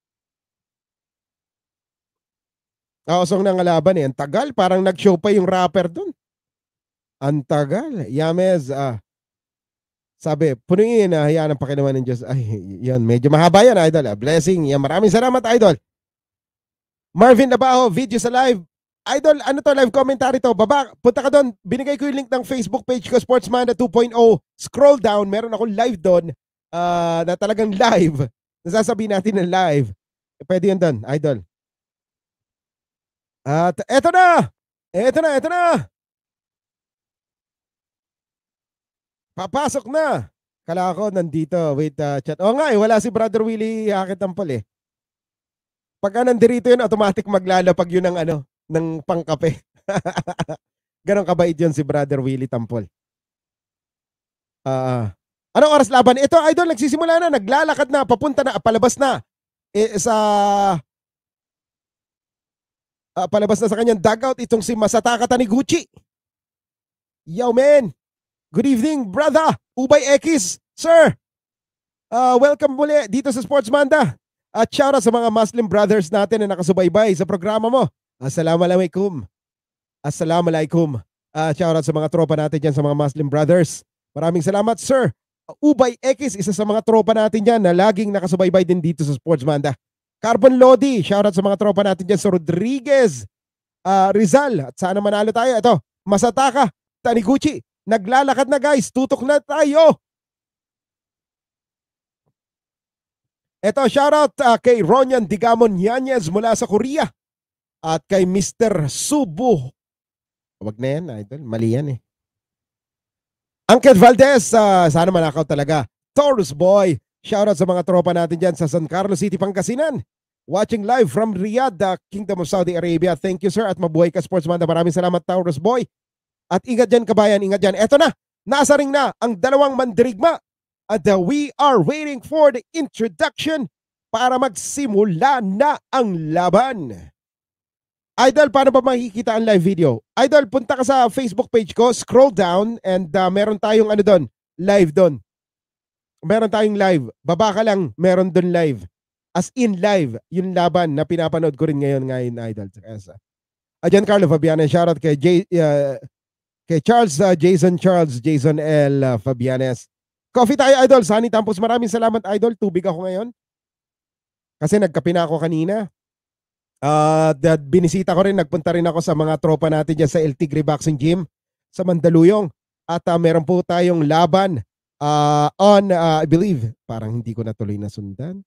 Oo, song ng laban eh. Ang tagal, parang nag-show pa yung rapper dun. Ang tagal. Yames, ah. Sabi, punuin na hayaan ang pakilaman ng Diyos. Ay, yan, medyo mahaba yan, idol. Ah. Blessing. Yan, maraming salamat, idol. Marvin Nabaho, video sa live. Idol, ano to, live commentary to? Baba, punta ka doon. Binigay ko yung link ng Facebook page ko, Sportsmanda two point oh. Scroll down, meron akong live doon uh, na talagang live. Nasasabihin natin na live. Pwede yun doon, idol. At eto na! Eto na, eto na! Papasok na! Kala ko nandito. Wait, uh, chat. O nga eh, wala si Brother Willie Hakit Tampol eh. Pagka nandirito yun, automatic maglalapag yun ng ano, ng pangkape. Ganon kabait yun si Brother Willie Tampol. Ah, uh, anong oras laban? Ito, idol, nagsisimula na, naglalakad na, papunta na, palabas na. E, sa uh, palabas na sa kanyang dugout itong si Masataka Taniguchi. Yo, man. Good evening, brother. Ubay Ekis, sir. Uh, welcome muli dito sa Sportsmanda. At shout out sa mga Muslim brothers natin na nakasubaybay sa programa mo. Assalamualaikum. Assalamualaikum. Uh, shout out sa mga tropa natin dyan, sa mga Muslim brothers. Maraming salamat, sir. Ubay Ekis, isa sa mga tropa natin dyan na laging nakasubaybay din dito sa Sportsmanda. Carbon Lodi, shout out sa mga tropa natin dyan sa Rodriguez, uh, Rizal. At sana manalo tayo. Ito, Masataka Taniguchi. Naglalakad na guys, tutok na tayo. Ito, shoutout uh, kay Ronyan Digamon Yanez mula sa Korea. At kay Mister Subo. Wag na yan, idol. Mali yan eh. Angket Valdez, uh, sana manakaw talaga. Taurus Boy, shoutout sa mga tropa natin dyan sa San Carlos City, Pangasinan. Watching live from Riyadh, the Kingdom of Saudi Arabia. Thank you, sir. At mabuhay ka, Sportsmanda. Maraming salamat, Taurus Boy. At ingat dyan, kabayan. Ingat dyan. Eto na, nasa ring na ang dalawang mandirigma. At uh, we are waiting for the introduction para magsimula na ang laban. Idol, paano ba makikita ang live video? Idol, punta ka sa Facebook page ko, scroll down, and uh, meron tayong ano doon, live doon. Meron tayong live. Baba ka lang, meron doon live. As in live, yung laban na pinapanood ko rin ngayon ngayon, Idol. Uh, Giancarlo Fabiana, shoutout kay, J, uh, kay Charles, uh, Jason Charles, Jason L. Uh, Fabianes. Coffee tayo, Idol. Sunny Tampos, maraming salamat, Idol. Tubig ako ngayon. Kasi nagkape na ako kanina. Uh, binisita ko rin, nagpunta rin ako sa mga tropa natin dyan sa El Tigre Boxing Gym sa Mandaluyong. At uh, meron po tayong laban uh, on, uh, I believe, parang hindi ko natuloy na sundan.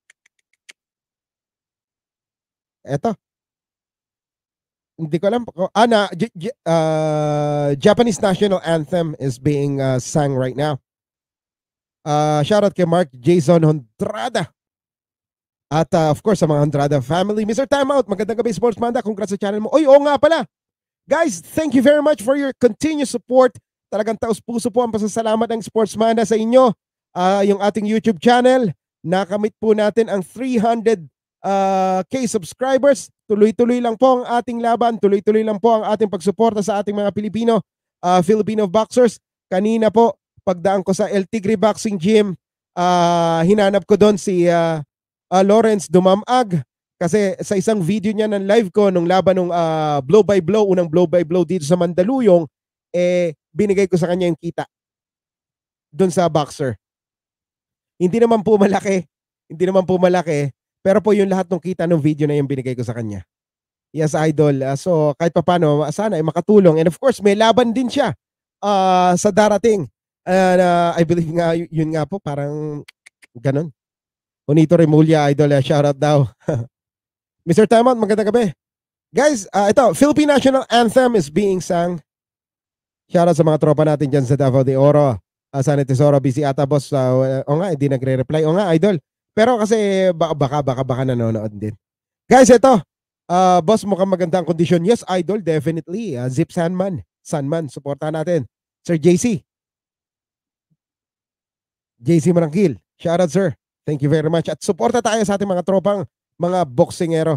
Eto. Hindi ko alam. Ah, na, J- J- uh, Japanese National Anthem is being uh, sung right now. Uh, shoutout kay Mark Jason Hondrada. At uh, of course sa mga Hondrada family. Mister Timeout, magandang gabi, Sportsmanda. Congrats sa channel mo. Oy, oo nga pala. Guys, thank you very much for your continuous support. Talagang taos puso po ang pasasalamat ng Sportsmanda sa inyo. Uh, yung ating YouTube channel, nakamit po natin ang three hundred uh, K subscribers. Tuloy-tuloy lang po ang ating laban. Tuloy-tuloy lang po ang ating pagsuporta sa ating mga Pilipino, uh, Filipino boxers. Kanina po, pagdaan ko sa El Tigre Boxing Gym, uh, hinanap ko doon si uh, uh, Lawrence Dumamag kasi sa isang video niya ng live ko nung laban ng uh, blow by blow, unang blow by blow dito sa Mandaluyong, eh binigay ko sa kanya yung kita doon sa boxer. Hindi naman po malaki, hindi naman po malaki, pero po yung lahat ng kita ng video na yung binigay ko sa kanya. Yes, Idol. Uh, so kahit pa paano, sana ay makatulong. And of course, may laban din siya uh, sa darating. And uh, I believe nga, yun nga po, parang ganun. Bonito Remulla, Idol, uh, shoutout daw. Mister Tamot, magandang gabi. Guys, uh, ito, Philippine National Anthem is being sung. Shoutout sa mga tropa natin dyan sa Davao de Oro. Uh, San Tesoro, busy ata, boss. Uh, o nga, hindi nagre-reply. O nga, Idol. Pero kasi baka, baka, baka, baka nanonood din. Guys, ito, uh, boss, mukhang magandang kondisyon. Yes, Idol, definitely. Uh, Zip Sandman, Sandman, supportahan natin. Sir J C. J C Marangkil. Shoutout, sir. Thank you very much. At suporta tayo sa ating mga tropang mga boksingero.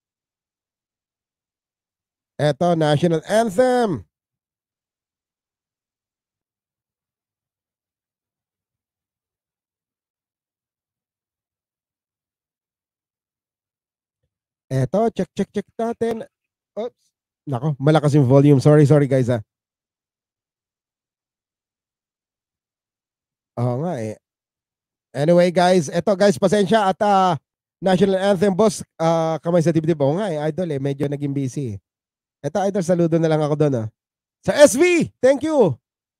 Eto, National Anthem. Eto, check, check, check natin. Oops. Nako, malakas yung volume. Sorry, sorry guys ah. Oo nga eh. Anyway guys, eto guys, pasensya at uh, National Anthem boss, uh, kamay sa dibdib. Oo nga eh, idol eh, medyo naging busy. Eto idol, saludo na lang ako doon ah. Sa S V, thank you.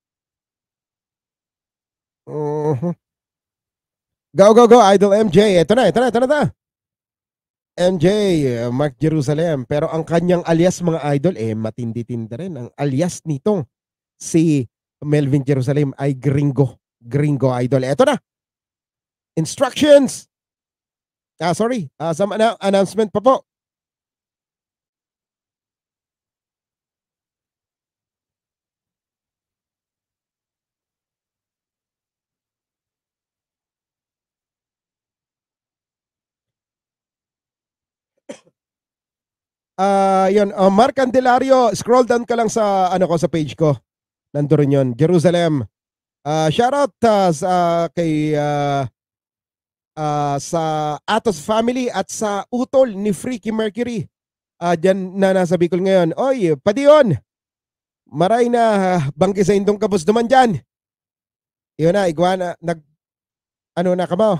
Uh-huh. Go, go, go, idol M J. Eto na, eto na, eto na, eto na. M J, uh, Mark Jerusalem. Pero ang kanyang alias mga idol, eh matindi-tindi rin. Ang alias nitong si Melvin Jerusalem ay Gringo. Gringo idol. Eto na. Instructions. Ah, sorry. Uh, some annou- announcement pa po. Ah, uh, yun, uh, Mark Candelario, scroll down ka lang sa ano ko sa page ko. Nandoon yun, Jerusalem. Uh, shout out uh, sa kay uh, uh, sa Atos family at sa utol ni Freaky Mercury. Uh, diyan na nasa Bicol ngayon. Oy, padiyon. Maray na uh, bangki sa indong kabus naman diyan. Yun na, iguana nag ano na kamo.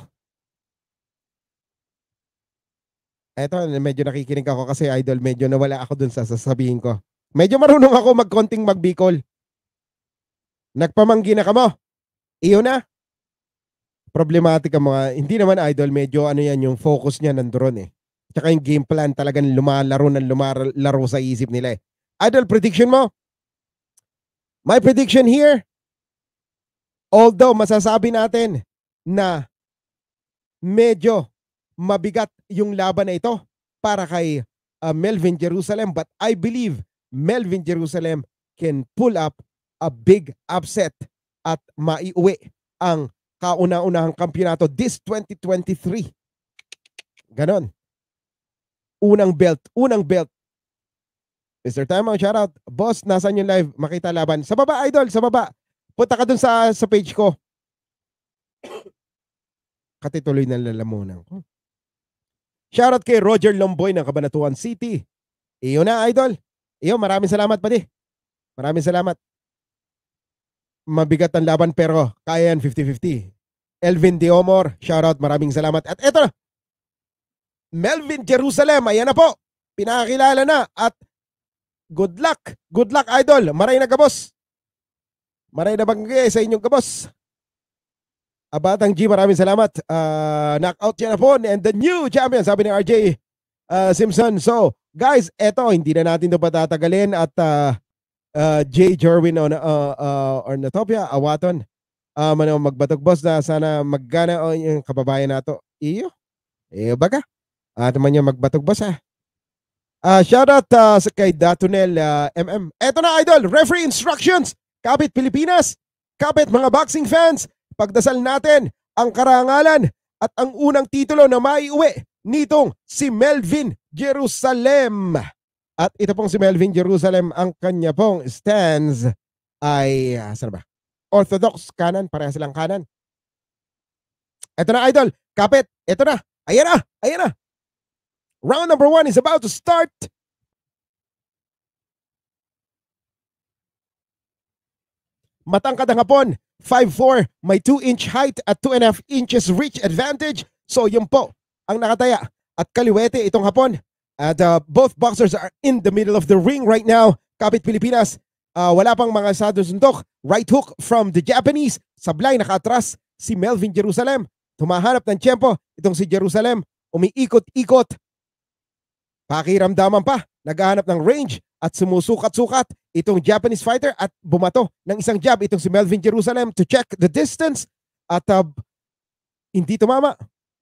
Eto, medyo nakikinig ako kasi idol, medyo nawala ako dun sa sasabihin ko. Medyo marunong ako magkonting magbikol. Nagpamanggi na ka mo. Iyo na. Problematic ang mga, hindi naman idol, medyo ano yan, yung focus niya nandoon eh. Tsaka yung game plan talagang lumalaro ng lumalaro sa isip nila eh. Idol, prediction mo? My prediction here, although masasabi natin na medyo mabigat yung laban na ito para kay uh, Melvin Jerusalem, but I believe Melvin Jerusalem can pull up a big upset at maiuwi ang kauna-unahang kampyonato this twenty twenty-three. Ganon. Unang belt, unang belt. Mister Tamang, shoutout. Boss, nasan yung live? Makita laban. Sa baba, idol, sa baba. Punta ka dun sa, sa page ko. Katituloy ng lalamunan ko. Shoutout kay Roger Lomboy ng Cabanatuan City. Iyo na, idol. Iyo, maraming salamat pa di. Maraming salamat. Mabigat ang laban pero kaya yan fifty-fifty. Elvin Diomor, shoutout, maraming salamat. At eto na, Melvin Jerusalem, ayan na po. Pinakakilala na at good luck. Good luck, idol. Maray na kabos. Maray na bangge sa inyong kabos. Abatang G, maraming salamat. Uh, knockout yan na po. And the new champion, sabi ni R J uh, Simpson. So, guys, eto, hindi na natin ito patatagalin. At uh, uh, J. Jerwin on, uh, uh, or Natopia, Awaton. Uh, ano, magbatog boss na sana maggana o oh, yung kababayan nato. Iyo. Iyo baga. At uh, man yung magbatog boss ha. Uh, shoutout uh, kay Datunel uh, M M. Eto na, idol. Referee instructions. Kapit Pilipinas. Kapit mga boxing fans. Pagdasal natin ang karangalan at ang unang titulo na maiuwi nitong si Melvin Jerusalem. At ito pong si Melvin Jerusalem, ang kanya pong stance ay, uh, saan ba? Orthodox kanan, pareha silang kanan. Ito na, idol. Kapit. Ito na. Ayan na. Ayan na. Round number one is about to start. Matangkad ang hapon. five four, may two inch height at two and a half inches reach advantage. So yun po ang nakataya. At kaliwete itong hapon. At uh, both boxers are in the middle of the ring right now. Kapit Pilipinas, uh, wala pang mga sadusundok. Right hook from the Japanese. Sablay nakatras si Melvin Jerusalem. Tumahanap ng tiyempo. Itong si Jerusalem, umiikot-ikot. Pakiramdaman pa. Naghahanap ng range at sumusukat-sukat itong Japanese fighter at bumato ng isang jab itong si Melvin Jerusalem to check the distance at uh, hindi tumama.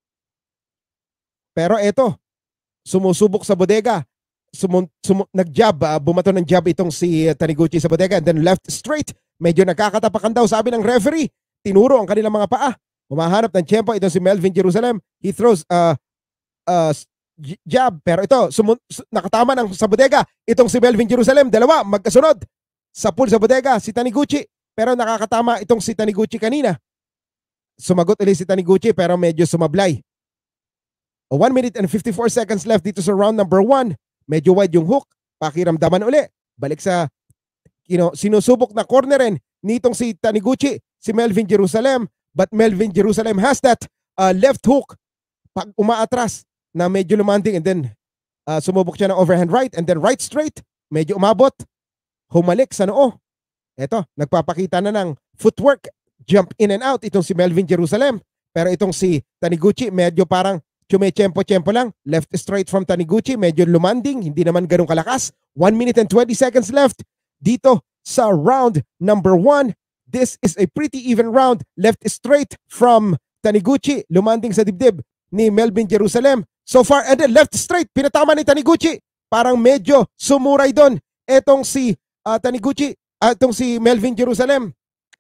Pero eto, sumusubok sa bodega, sumu- sumu- nag-jab, uh, bumato ng jab itong si uh, Taniguchi sa bodega and then left straight. Medyo nagkakatapakan daw sabi ng referee. Tinuro ang kanilang mga paa Humahanap ng tiyempo itong si Melvin Jerusalem. He throws uh, uh, jab. Pero ito, sumun- nakatama ng sa bodega. Itong si Melvin Jerusalem. Dalawa, magkasunod. Sa pool sa bodega, si Taniguchi. Pero nakakatama itong si Taniguchi kanina. Sumagot ulit si Taniguchi pero medyo sumablay. one minute and fifty-four seconds left dito sa round number one. Medyo wide yung hook. Pakiramdaman uli. Balik sa you know, sinusubok na cornerin nitong si Taniguchi, si Melvin Jerusalem. But Melvin Jerusalem has that uh, left hook pag umaatras na medyo lumanding and then uh, sumubok siya ng overhand right and then right straight. Medyo umabot. Humalik sa noo. Eto, nagpapakita na ng footwork. Jump in and out itong si Melvin Jerusalem. Pero itong si Taniguchi medyo parang chume-chempo-chempo lang. Left straight from Taniguchi. Medyo lumanding. Hindi naman ganun kalakas. one minute and twenty seconds left dito sa round number one. This is a pretty even round. Left straight from Taniguchi. Lumanding sa dibdib ni Melvin Jerusalem. So far, and then left straight. Pinatama ni Taniguchi. Parang medyo sumuray doon. Etong si uh, Taniguchi. Uh, itong si Melvin Jerusalem.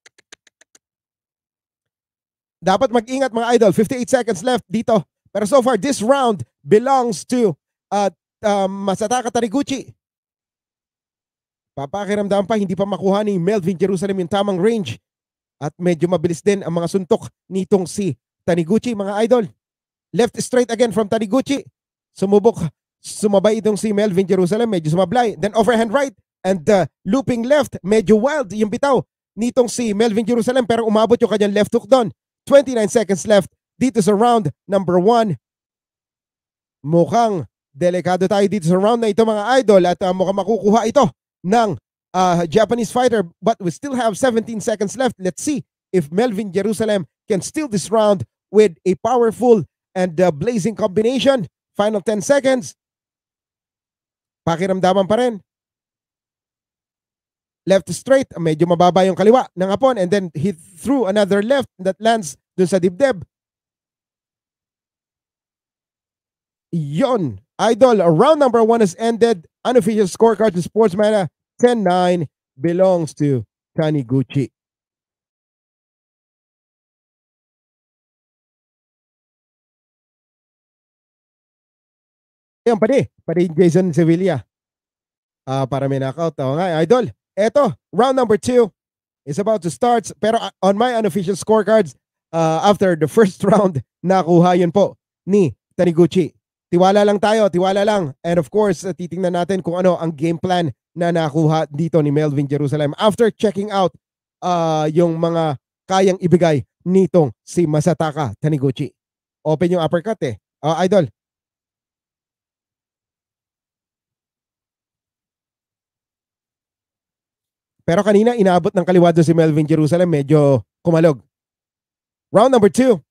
Dapat mag-ingat mga idol. fifty-eight seconds left dito. Pero so far, this round belongs to uh, uh, Masataka Taniguchi. Papakiramdam pa, hindi pa makuha ni Melvin Jerusalem yung tamang range. At medyo mabilis din ang mga suntok nitong si Taniguchi, mga idol. Left straight again from Taniguchi. Sumubok, sumabay itong si Melvin Jerusalem, medyo sumablay. Then overhand right and uh, looping left. Medyo wild yung bitaw nitong si Melvin Jerusalem pero umabot yung kanyang left hook doon. twenty-nine seconds left dito sa round number one. Mukhang delikado tayo dito sa round na ito mga idol at uh, mukhang makukuha ito ng uh, Japanese fighter, but we still have seventeen seconds left. Let's see if Melvin Jerusalem can steal this round with a powerful and uh, blazing combination. Final ten seconds. Pakiramdaman pa rin. Left straight, medyo mababa yung kaliwa ng hapon and then he threw another left that lands dun sa dibdib. Yon, idol, round number one has ended. Unofficial scorecard to Sportsmania, ten nine belongs to Taniguchi. Ayan, pati, pati Jason Sevilla. Uh, para may knockout. Oo nga, idol. Eto, round number two is about to start. Pero uh, on my unofficial scorecards, uh, after the first round, nakuha yun po ni Taniguchi. Tiwala lang tayo, tiwala lang. And of course, uh, titingnan natin kung ano ang game plan na nakuha dito ni Melvin Jerusalem after checking out uh, yung mga kayang ibigay nitong si Masataka Taniguchi. Open yung uppercut eh. Uh, idol. Pero kanina inaabot ng kaliwa doon si Melvin Jerusalem, medyo kumalog. Round number two.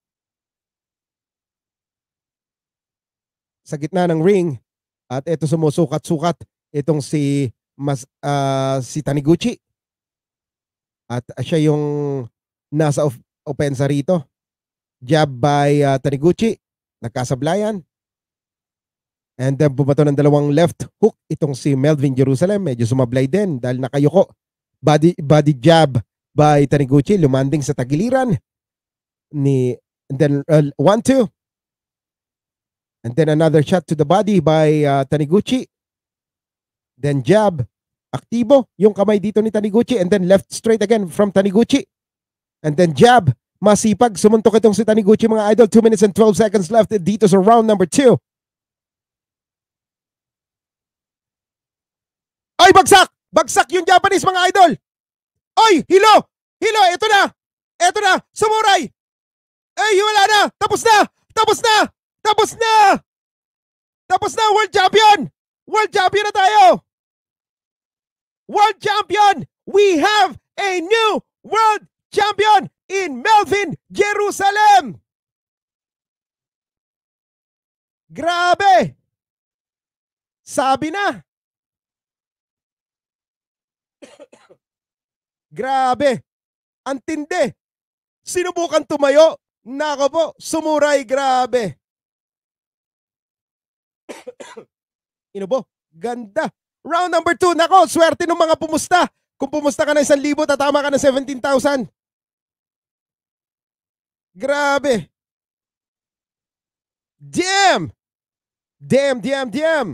Sa gitna ng ring at ito sumusukat-sukat itong si mas uh, si Taniguchi. At uh, siya yung nasa of opensa rito. Jab by uh, Taniguchi. Nagkasablayan. And then bumato ng dalawang left hook itong si Melvin Jerusalem. Medyo sumablay din dahil nakayuko. Body, body jab by Taniguchi. Lumanding sa tagiliran ni and then uh, one two. And then another shot to the body by uh, Taniguchi. Then jab. Aktibo yung kamay dito ni Taniguchi. And then left straight again from Taniguchi. And then jab. Masipag. Sumuntok itong si Taniguchi mga idol. two minutes and twelve seconds left dito sa round number two. Ay, bagsak! Bagsak yung Japanese mga idol! Ay, hilo! Hilo! Ito na! Ito na! Samurai! Ay, wala na! Tapos na! Tapos na! Tapos na! Tapos na! World Champion! World Champion na tayo! World Champion! We have a new World Champion in Melvin Jerusalem! Grabe! Sabi na! Grabe! Ang tindi! Sinubukan tumayo! Nako po, sumuray, grabe! Inubo, ganda! Round number two, nako, swerte ng mga pumusta! Kung pumusta ka na isang libo, tatama ka na seventeen thousand. Grabe. Damn! Damn, damn, damn!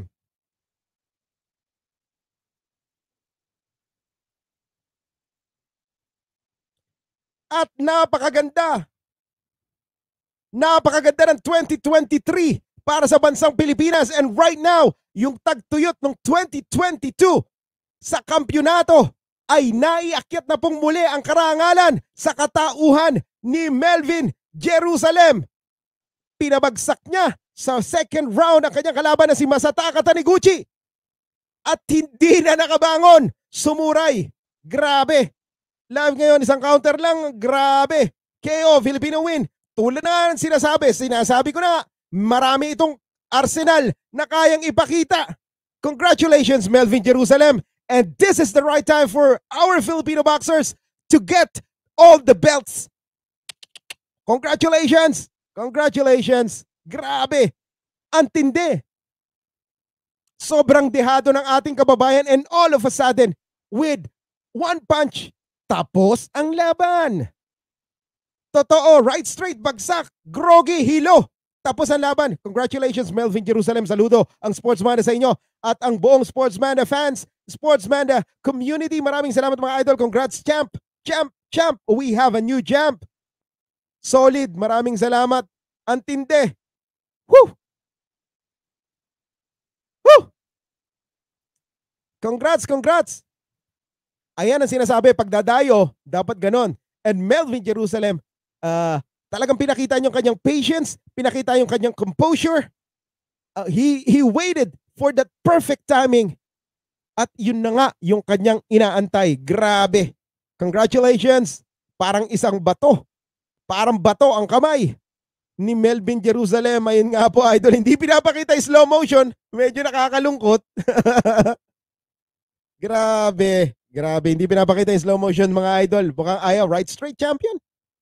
At napakaganda. Napakaganda ng twenty twenty-three para sa bansang Pilipinas. And right now, yung tagtuyot ng twenty twenty-two sa kampyonato ay naiakyat na pong muli ang karangalan sa katauhan ni Melvin Jerusalem. Pinabagsak niya sa second round ang kanyang kalaban na si Masataka Taniguchi. At hindi na nakabangon. Sumuray. Grabe. Live ngayon, isang counter lang. Grabe. K O, Filipino win. Tulad na nga sinasabi, sinasabi ko na marami itong arsenal na kayang ipakita. Congratulations, Melvin Jerusalem. And this is the right time for our Filipino boxers to get all the belts. Congratulations. Congratulations. Grabe. Antindi. Sobrang dehado ng ating kababayan and all of a sudden, with one punch, tapos ang laban. Totoo, right straight, bagsak, groggy, hilo. Tapos ang laban. Congratulations, Melvin Jerusalem. Saludo ang Sportsmanda sa inyo at ang buong Sportsmanda fans, Sportsmanda community. Maraming salamat mga idol. Congrats, champ, champ, champ. We have a new champ. Solid, maraming salamat. Antindi. Woo! Woo! Congrats, congrats. Ayan ang sinasabi, pagdadayo, dapat ganon. And Melvin Jerusalem, uh, talagang pinakita niyo kanyang patience, pinakita yung kanyang composure. Uh, he, he waited for that perfect timing. At yun na nga, yung kanyang inaantay. Grabe. Congratulations. Parang isang bato. Parang bato ang kamay ni Melvin Jerusalem. Ayun nga po, idol. Hindi pinapakita slow motion. Medyo nakakalungkot. Grabe. Grabe. Hindi pinapakita yung slow motion, mga idol. Bukang ayaw. Right straight champion.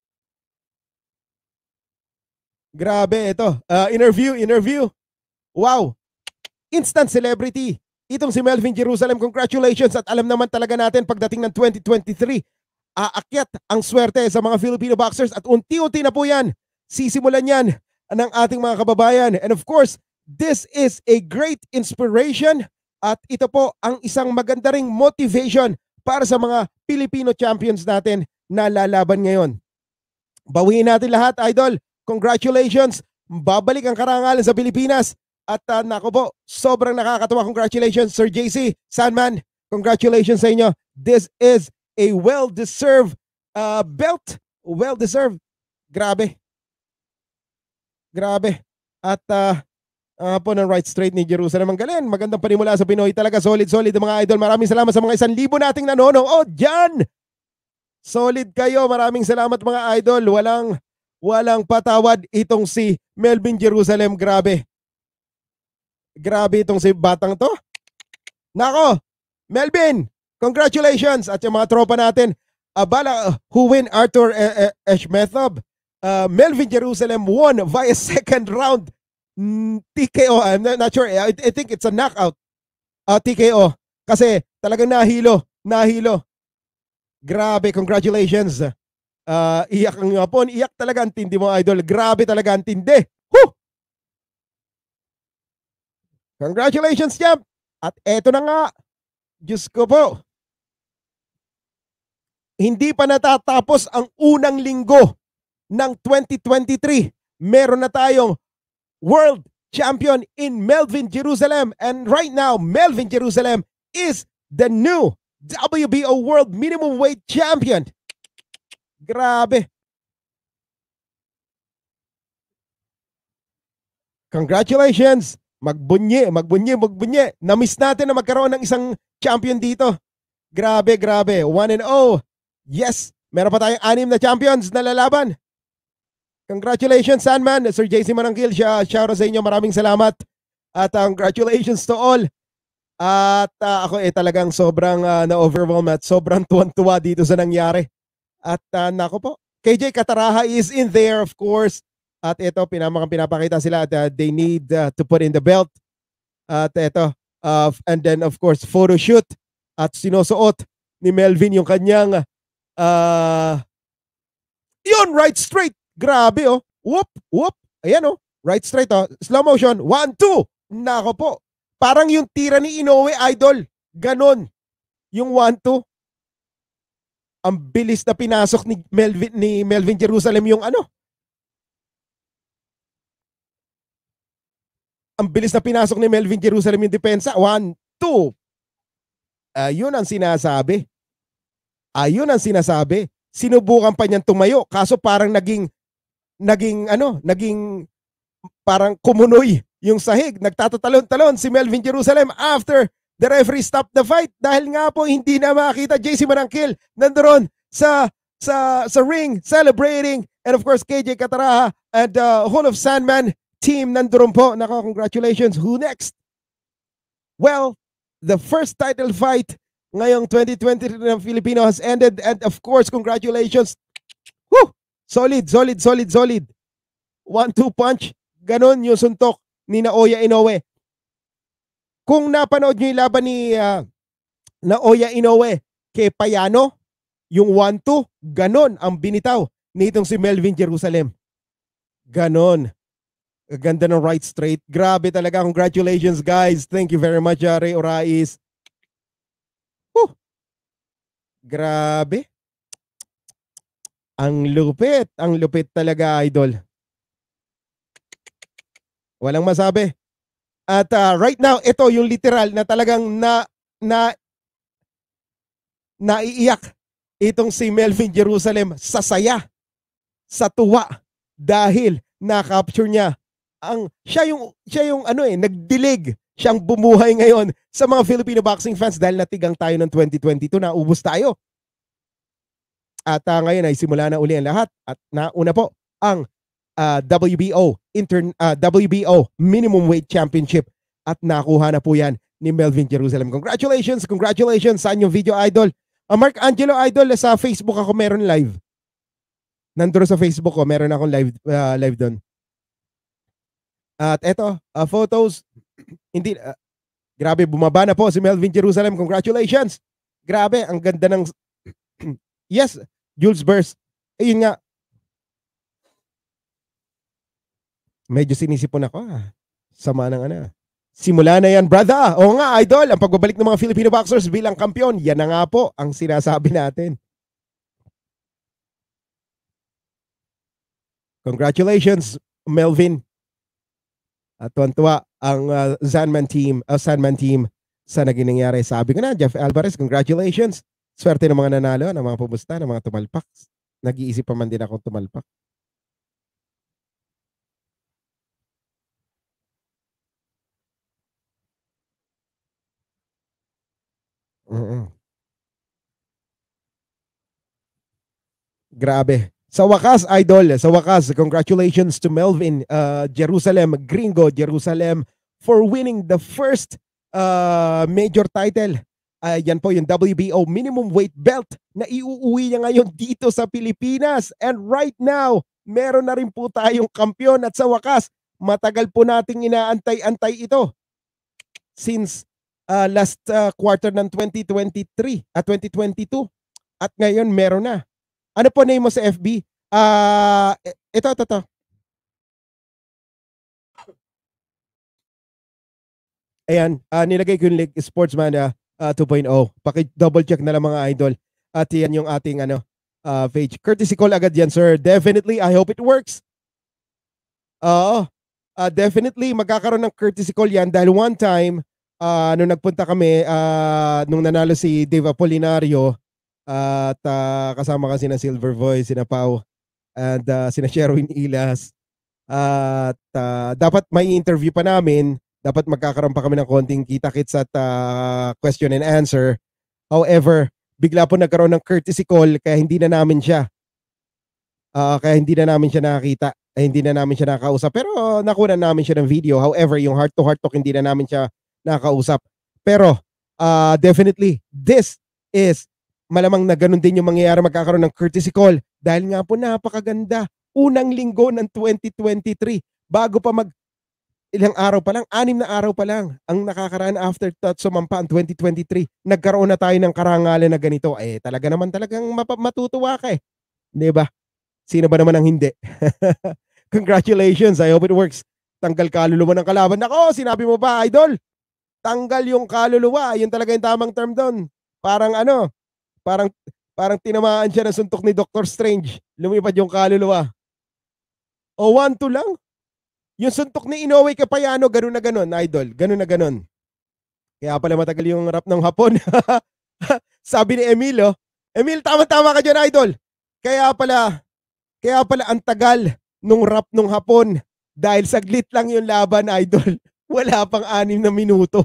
Grabe. Ito. Uh, interview. Interview. Wow. Instant celebrity. Itong si Melvin Jerusalem. Congratulations. At alam naman talaga natin pagdating ng twenty twenty-three, aakyat ang swerte sa mga Filipino boxers at unti-unti na po yan. Sisimulan yan ng ating mga kababayan. And of course, this is a great inspiration at ito po ang isang maganda ring motivation para sa mga Filipino champions natin na lalaban ngayon. Bawiin natin lahat, idol. Congratulations. Babalik ang karangalan sa Pilipinas. At uh, nako po, sobrang nakakatawa. Congratulations, Sir J C Sandman. Congratulations sa inyo. This is a well-deserved uh, belt. Well-deserved. Grabe. Grabe. At uh, uh, po ng right straight ni Jerusalem. Ang galing. Magandang panimula sa Pinoy. Talaga solid, solid mga idol. Maraming salamat sa mga isang libo nating nanonood dyan. Solid kayo. Maraming salamat mga idol. Walang, walang patawad itong si Melvin Jerusalem. Grabe. Grabe itong si batang to. Nako. Melvin. Congratulations at yung mga tropa natin. Abala, uh, who win Arthur Eshmethov. Uh, Melvin Jerusalem won via second round mm, T K O. I'm not, not sure. I, I think it's a knockout. Uh, T K O. Kasi talagang nahilo. Nahilo. Grabe. Congratulations. Uh, iyak ang Japon. Iyak talaga ang tindi mo, idol. Grabe talaga ang tindi. Woo! Congratulations, champ. At eto na nga. Diyos ko po. Hindi pa natatapos ang unang linggo ng twenty twenty-three. Meron na tayong world champion in Melvin Jerusalem. And right now, Melvin Jerusalem is the new W B O World Minimum Weight Champion. Grabe. Congratulations. Magbunye, magbunye, magbunye. Na-miss natin na magkaroon ng isang champion dito. Grabe, grabe. one and oh. Yes, meron pa tayong anim na champions na lalaban. Congratulations, Sandman. Sir J C Manangkil, siya, shout out sa inyo. Maraming salamat. At uh, congratulations to all. At uh, ako eh talagang sobrang uh, na-overwhelm at sobrang tuwan-tuwa dito sa nangyari. At uh, nako po, K J Kataraha is in there, of course. At ito, pinamakang pinapakita sila at uh, they need uh, to put in the belt. At ito, uh, and then of course, photo shoot. At sinusuot ni Melvin yung kanyang Uh, yun, right straight. Grabe oh. Whoop, whoop. Ayan oh. Right straight oh. Slow motion. One, two. Nako po. Parang yung tira ni Inoue, idol. Ganon. Yung one, two. Ang bilis na pinasok ni Melvin, ni Melvin Jerusalem yung ano. Ang bilis na pinasok ni Melvin Jerusalem yung depensa. One, two. Ayun ang sinasabi. Ayun ang sinasabi. Sinubukan pa niyang tumayo. Kaso parang naging, naging ano, naging parang kumunoy yung sahig. Nagtatatalon-talon si Melvin Jerusalem after the referee stopped the fight. Dahil nga po hindi na makita J C Marangkil nandoon sa, sa, sa ring celebrating. And of course, K J Cataraha and uh, Hall of Sandman team nandoon po. Nako, congratulations. Who next? Well, the first title fight ngayong twenty twenty-three ng Filipino has ended, and of course, congratulations. Woo! Solid, solid, solid, solid. One two punch. Ganon yung suntok ni Naoya Inoue. Kung napanood nyo yung laban ni uh, Naoya Inoue kay Payano, yung one two, ganon ang binitaw nitong si Melvin Jerusalem. Ganon. Ganda ng right straight. Grabe talaga. Congratulations, guys. Thank you very much, uh, Ray Orais. Whew. Grabe. Ang lupit. Ang lupit talaga, idol. Walang masabi. At uh, right now, ito yung literal na talagang na, na, naiiyak itong si Melvin Jerusalem sa saya, sa tuwa, dahil na-capture niya ang siya yung siya yung ano eh nagdilig, siyang bumuhay ngayon sa mga Filipino boxing fans dahil natigang tayo ng twenty twenty-two, naubos tayo. At uh, ngayon ay simula na uli ang lahat at nauna po ang uh, W B O intern uh, W B O minimum weight championship at nakuha na po yan ni Melvin Jerusalem. Congratulations, congratulations sa inyong video, idol. Uh, Mark Angelo, idol, sa Facebook ako meron live. Nandun sa Facebook ko, meron akong live uh, live doon. At eto, uh, photos, hindi, uh, grabe, bumaba na po si Melvin Jerusalem. Congratulations. Grabe, ang ganda ng, yes, Jules Burst. Ayun nga. Medyo sinisipon ako. Ah. Sama ng ano. Simula na yan, brother. Oo nga, idol, ang pagbabalik ng mga Filipino boxers bilang kampiyon, yan na nga po ang sinasabi natin. Congratulations, Melvin. At tuwan-tuwa ang uh, Sandman team, uh, Sandman team sa naging nangyari. Sabi ko na, Jeff Alvarez, congratulations. Swerte ng mga nanalo, ng mga pumusta, ng mga tumalpak. Nag-iisip pa man din akong tumalpak. Uh-uh. Grabe. Sa wakas, idol, sa wakas, congratulations to Melvin uh, Jerusalem, Gringo Jerusalem, for winning the first uh, major title. Uh, yan po yung W B O minimum weight belt na iuuwi niya ngayon dito sa Pilipinas. And right now, meron na rin po tayong kampiyon at sa wakas, matagal po nating inaantay-antay ito. Since uh, last uh, quarter ng twenty twenty-three at uh, twenty twenty-two. At ngayon, meron na. Ano po name mo sa F B? Ah, uh, ito, ito, ito. Ayan, uh, nilagay ko yung link, Sportsman uh, uh, two point oh. Paki-double check na lang mga idol. At yan yung ating ano, uh, page. Courtesy call agad yan, sir. Definitely, I hope it works. Oo. Uh, definitely, magkakaroon ng courtesy call yan dahil one time, uh, nung nagpunta kami, uh, nung nanalo si Dave Apolinario, at uh, kasama kasi na Silver Voice, sina Pau, and uh, sina Sherwin Ilas. At uh, dapat may interview pa namin, dapat magkakaroon pa kami ng konting kita-kits at uh, question and answer. However, bigla po nagkaroon ng courtesy call kaya hindi na namin siya. Uh, kaya hindi na namin siya nakakita, eh, hindi na namin siya nakakausap. Pero uh, nakuha namin siya ng video. However, yung heart-to-heart talk, hindi na namin siya nakakausap. Pero uh, definitely, this is malamang na ganun din yung mangyayari, magkakaroon ng courtesy call dahil nga po napakaganda. Unang linggo ng twenty twenty-three, bago pa mag ilang araw pa lang, anim na araw pa lang ang nakakaraan after that sumampa ang twenty twenty-three, nagkaroon na tayo ng karangalan na ganito. Eh talaga naman talagang matutuwa ka eh, di ba? Sino ba naman ang hindi? Congratulations, I hope it works. Tanggal kaluluwa ng kalaban. Nako, sinabi mo pa, idol. Tanggal yung kaluluwa. Yun talaga yung tamang term doon. Parang ano, parang parang tinamaan siya ng suntok ni Doctor Strange. Lumipad yung kaluluwa. O one two lang. Yung suntok ni Inoue Capayano, ganun na ganun, idol. Ganun na ganun. Kaya pala matagal yung rap ng Hapon. Sabi ni Emil, oh. Emil, tama-tama ka dyan, idol. Kaya pala, kaya pala ang tagal nung rap ng Hapon. Dahil saglit lang yung laban, idol. Wala pang anim na minuto.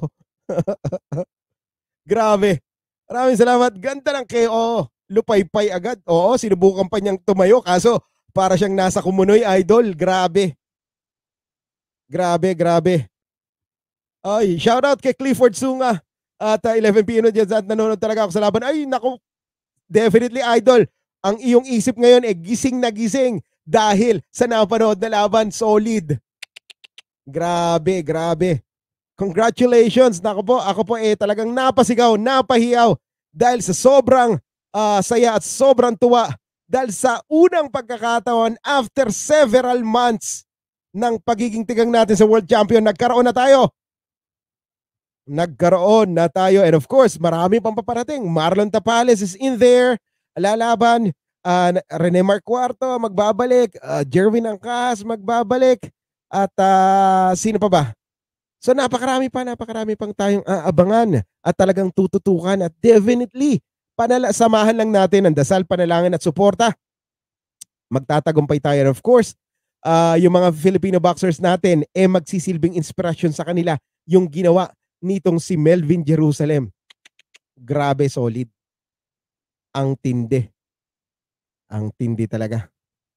Grabe. Maraming salamat. Ganda ng K O. Lupay-pay agad. Oo, sinubukan pa niyang tumayo. Kaso, para siyang nasa kumunoy, idol. Grabe. Grabe, grabe. Ay, shoutout kay Clifford Sunga. At uh, eleven p m dyan at nanonood talaga ako sa laban. Ay, naku. Definitely, idol. Ang iyong isip ngayon, eh, gising na gising. Dahil sa napanood na laban, solid. Grabe, grabe. Congratulations. Nako po, ako po eh talagang napasigaw, napahiyaw dahil sa sobrang uh, saya at sobrang tuwa dahil sa unang pagkakataon after several months ng pagiging tigang natin sa World Champion, nagkaroon na tayo. Nagkaroon na tayo. And of course, marami pang paparating. Marlon Tapales is in there. Lalaban. Uh, Rene Marcuarto magbabalik. Uh, Jerwin Angkas magbabalik. At uh, sino pa ba? So napakarami pa, napakarami pang tayong aabangan at talagang tututukan at definitely panala samahan lang natin ang dasal, panalangin at suporta. Magtatagumpay tayo. And of course, uh, yung mga Filipino boxers natin eh magsisilbing inspirasyon sa kanila yung ginawa nitong si Melvin Jerusalem. Grabe, solid. Ang tindi. Ang tindi talaga.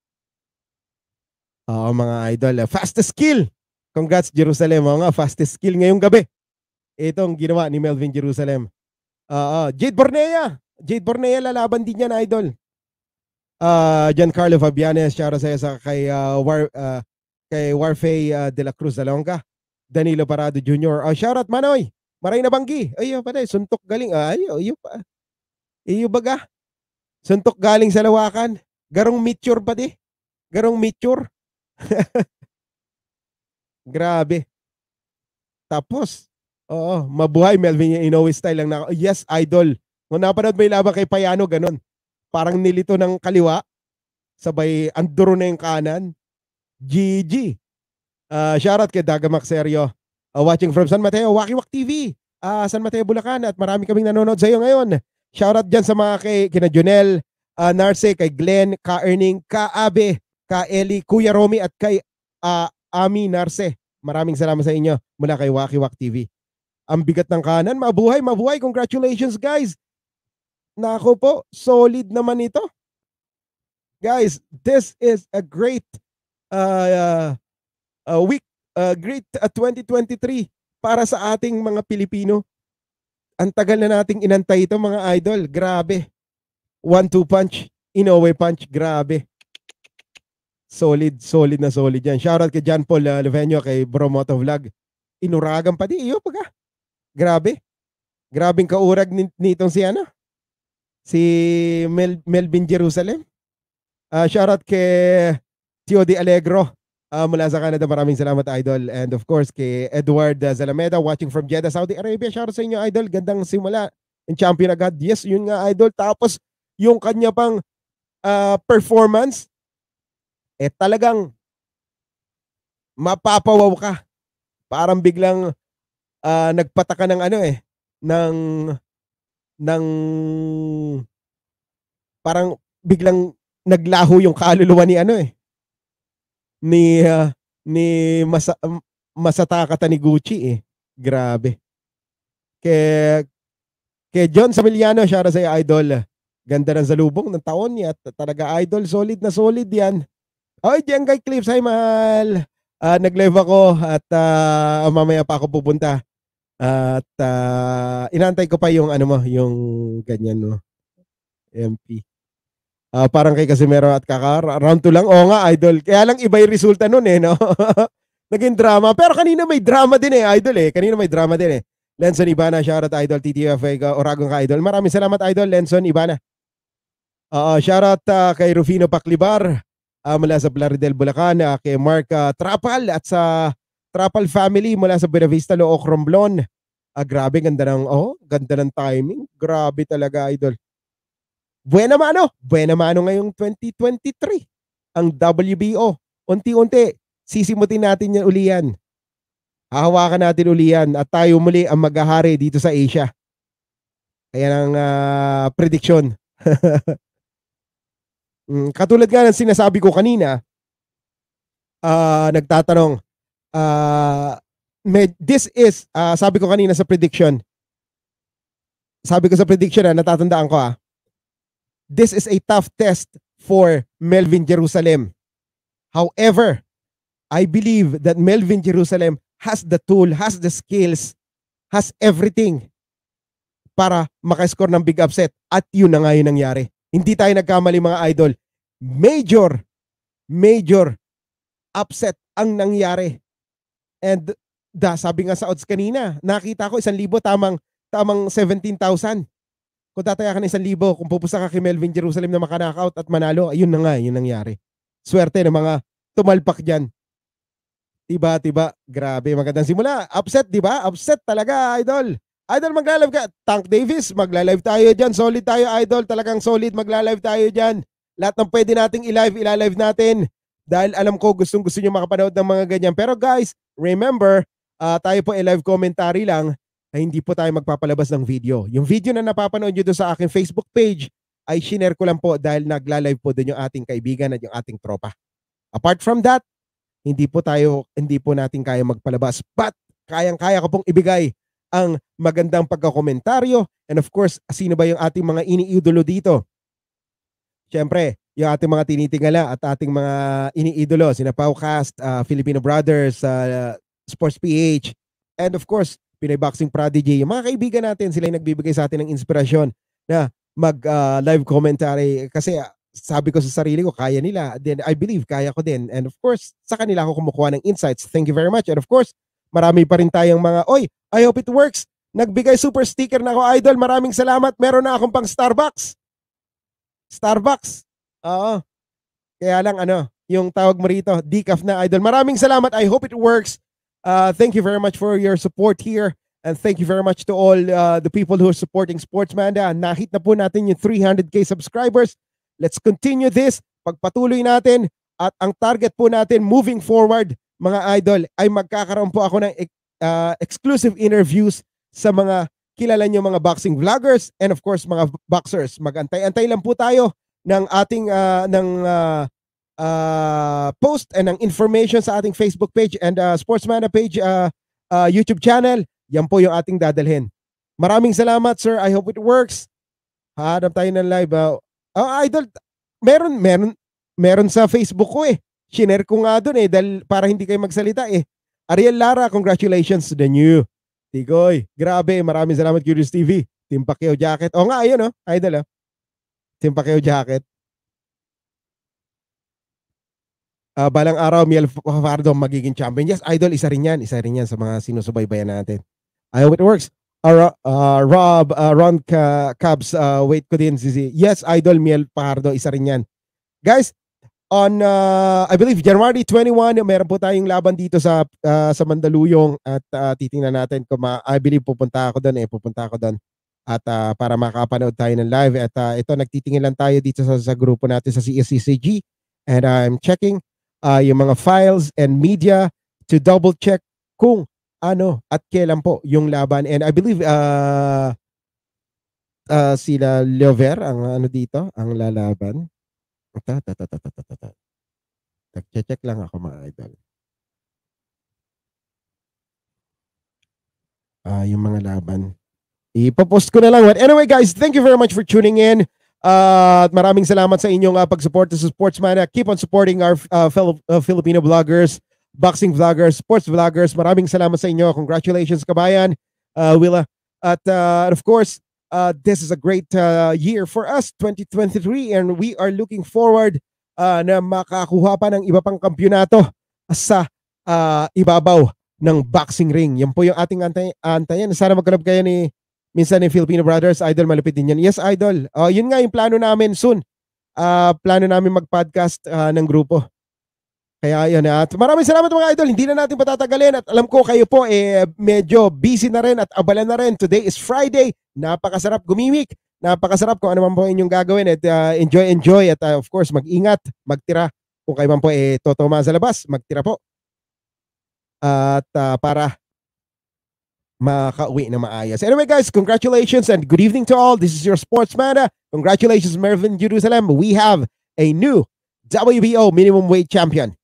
Oo, mga idol. Fastest kill. Congrats, Jerusalem. Oo nga, fastest kill ngayong gabi. Itong ginawa ni Melvin Jerusalem. Oo, Jade Bornea. Jade Bornea, lalaban din yan, idol. Uh, Giancarlo Fabianes, shout out sa kay, uh, War, uh, kay Warfay uh, de la Cruz Alonga. Danilo Parado Junior Uh, shout out, Manoy. Maray na banggi. Ayun pa na, suntok galing. Ay, ayun pa. Iyo baga. Suntok galing sa lawakan. Garong meteor pa di. Garong meteor. Grabe. Tapos, oo, mabuhay Melvin Inoue style lang na. Yes, idol. Kung napanood mo yung laban kay Payano, ganun. Parang nilito ng kaliwa. Sabay, anduro na yung kanan. G G. Uh, shoutout kay Daga Maxerio. Uh, watching from San Mateo, Wakiwak T V. Uh, San Mateo, Bulacan. At marami kaming nanonood sa iyo ngayon. Shoutout dyan sa mga kay, kina Junel, uh, Narce, kay Glenn, ka Erning, ka Abe, ka Eli, Kuya Romy, at kay uh, Ami Narce. Maraming salamat sa inyo mula kay Wakiwak T V. Ang bigat ng kanan, mabuhay, mabuhay. Congratulations, guys. Nako po, solid naman ito. Guys, this is a great uh, uh, uh, week, uh, great uh, twenty twenty-three para sa ating mga Pilipino. Ang tagal na nating inantay ito, mga idol. Grabe. One two punch, Inoue punch, grabe. Solid, solid na solid yan. Shoutout kay John Paul uh, Levenio, kay Bromoto Vlog. Inuragan pa di, iyo pag grabe. Grabing kaurag nitong si ano? Si Mel Melvin Jerusalem. Uh, shoutout kay Tio Di Alegro uh, mula sa Canada. Maraming salamat, idol. And of course, kay Edward uh, Zalameda watching from Jeddah, Saudi Arabia. Shoutout sa inyo, idol. Gandang simula. Yung champion agad. Yes, yun nga, idol. Tapos, yung kanya pang uh, performance, eh talagang mapapawaw ka. Parang biglang uh, nagpataka ng ano eh, ng, ng, parang biglang naglaho yung kaluluwa ni ano eh, ni, uh, ni Masa, Masataka Taniguchi eh. Grabe. Kay, kay John Samiliano, siya na sa idol. Ganda ng salubong ng taon niya. Talaga idol, solid na solid yan. Oy, diyan kay Clips, hi mahal. Uh, nag-live ako at uh, mamaya pa ako pupunta. Uh, at uh, inantay ko pa yung ano mo, yung ganyan no. M P. Uh, parang kay Casimero at Kaka, round two lang. Oo nga, idol. Kaya lang iba yung resulta nun eh, no? Naging drama. Pero kanina may drama din eh, idol eh. Kanina may drama din eh. Lenson Ibana, shoutout idol, T T F A, Oragon ka idol. Maraming salamat idol, Lenson Ibana. Uh, shoutout uh, kay Rufino Paclibar. uh, mula sa Plaridel, Bulacan, uh, kay Mark uh, Trapal at sa Trapal family mula sa Buena Vista, Looc, Romblon. Ah, grabe, ganda ng, oh, ganda ng timing. Grabe talaga, idol. Buena mano, buena mano ngayong twenty twenty-three. Ang W B O, unti-unti, sisimutin natin yan uli yan. Hahawakan natin uli yan at tayo muli ang maghahari dito sa Asia. Ayan ang uh, prediction. mm, katulad nga ng sinasabi ko kanina, uh, nagtatanong, uh, Med, this is, uh, sabi ko kanina sa prediction, sabi ko sa prediction na natatandaan ko ah, this is a tough test for Melvin Jerusalem. However, I believe that Melvin Jerusalem has the tool, has the skills, has everything para makascore ng big upset. At yun na nga yun nangyari. Hindi tayo nagkamali mga idol. Major, major upset ang nangyari. And da, sabi nga sa odds kanina, nakita ko isang libo, tamang, tamang seventeen thousand. Kung tataya ka ng isang libo, kung pupusa ka kay Melvin Jerusalem na makanakaut at manalo, ayun na nga, yun nangyari. Swerte ng mga tumalpak dyan. Tiba, tiba, grabe, magandang simula. Upset, di ba? Upset talaga, idol. Idol, magla-live ka. Tank Davis, magla-live tayo dyan. Solid tayo, idol. Talagang solid, magla-live tayo dyan. Lahat ng pwede nating i-live, ila-live natin. Dahil alam ko, gustong gusto nyo makapanood ng mga ganyan. Pero guys, remember, Uh, tayo po ay live commentary lang, ay hindi po tayo magpapalabas ng video. Yung video na napapanood nyo doon sa aking Facebook page ay shinare ko lang po dahil nagla-live po doon yung ating kaibigan at yung ating tropa. Apart from that, hindi po tayo, hindi po natin kaya magpalabas. But kayang-kaya ko pong ibigay ang magandang pagkakomentaryo. And of course, sino ba yung ating mga iniidolo dito? Siyempre, yung ating mga tinitingala at ating mga iniidolo, sina Paucast, uh, Filipino Brothers, uh, Sports P H, and of course, Pinoy Boxing Prodigy. Yung mga kaibigan natin, sila yung nagbibigay sa atin ng inspirasyon na mag-live uh, commentary. Kasi uh, sabi ko sa sarili ko, kaya nila. Then I believe, kaya ko din. And of course, sa kanila ako kumukuha ng insights. Thank you very much. And of course, marami pa rin tayong mga, oy, I hope it works. Nagbigay super sticker na ako, idol. Maraming salamat. Meron na akong pang Starbucks. Starbucks. Oo. Kaya lang, ano, yung tawag mo rito, decaf na, idol. Maraming salamat. I hope it works. Uh, thank you very much for your support here, and thank you very much to all uh, the people who are supporting Sportsmanda. Nahit na po natin yung three hundred K subscribers. Let's continue this. Pagpatuloy natin at ang target po natin moving forward, mga idol, ay magkakaroon po ako ng uh, exclusive interviews sa mga kilala nyo mga boxing vloggers and of course mga boxers. Magantay-antay lang po tayo ng ating uh, ng uh, Uh, post and ng information sa ating Facebook page and uh, Sportsmanda page, uh, uh, YouTube channel. Yan po yung ating dadalhin. Maraming salamat, sir. I hope it works. Hanap tayo ng live. Uh, oh, idol, meron, meron, meron sa Facebook ko eh. Shinare ko nga dun eh, dahil para hindi kayo magsalita eh. Ariel Lara, congratulations to the new. Tigoy, grabe. Maraming salamat, Curious T V. Team Pacquiao jacket. O nga, ayun oh, idol oh. Team Pacquiao jacket. Uh, balang araw, Miel Fajardo magiging champion. Yes, idol, isa rin yan. Isa rin yan sa mga sinusubaybayan natin. I hope it works. Uh, uh, Rob, uh, Ron Cabs, uh, wait ko din. Yes, idol, Miel Fajardo, isa rin yan. Guys, on, uh, I believe, January twenty-first, meron po tayong laban dito sa uh, sa Mandaluyong at uh, titingnan natin kung ma- I believe pupunta ako doon eh. Pupunta ako doon. At uh, para makapanood tayo ng live. At uh, ito, nagtitingin lang tayo dito sa, sa grupo natin sa C S C C G. And I'm checking Uh, yung mga files and media to double check kung ano at kailan po yung laban. And I believe uh, uh, sila Leover ang ano dito, ang lalaban. Nag-check lang ako mga idol. Uh, yung mga laban. Ipopost ko na lang. But anyway guys, thank you very much for tuning in. Uh, at maraming salamat sa inyong uh, pag-support sa Sportsmanda. Keep on supporting our uh, fellow uh, Filipino vloggers, boxing vloggers, sports vloggers. Maraming salamat sa inyo. Congratulations, kabayan. Uh, Willa. At uh, of course, uh, this is a great uh, year for us, twenty twenty-three, and we are looking forward uh, na makakuha pa ng iba pang kampyonato sa uh, ibabaw ng boxing ring. Yan po yung ating antay antayan. Sana magkalab kayo ni minsan ni Filipino Brothers. Idol, malupit din yan. Yes, idol. Uh, yun nga yung plano namin soon. uh, plano namin mag-podcast uh, ng grupo. Kaya yun, at maraming salamat mga idol. Hindi na natin patatagalin at alam ko kayo po eh medyo busy na rin at abala na rin. Today is Friday. Napakasarap gumimik. Napakasarap kung ano man po inyong gagawin at uh, enjoy, enjoy at uh, of course mag-ingat, magtira. Kung kayo man po eh totoma sa labas, magtira po. At uh, para makauwi na maayos. Anyway guys, congratulations and good evening to all. This is your Sportsman. Congratulations Mervin Jerusalem. We have a new W B O minimum weight champion.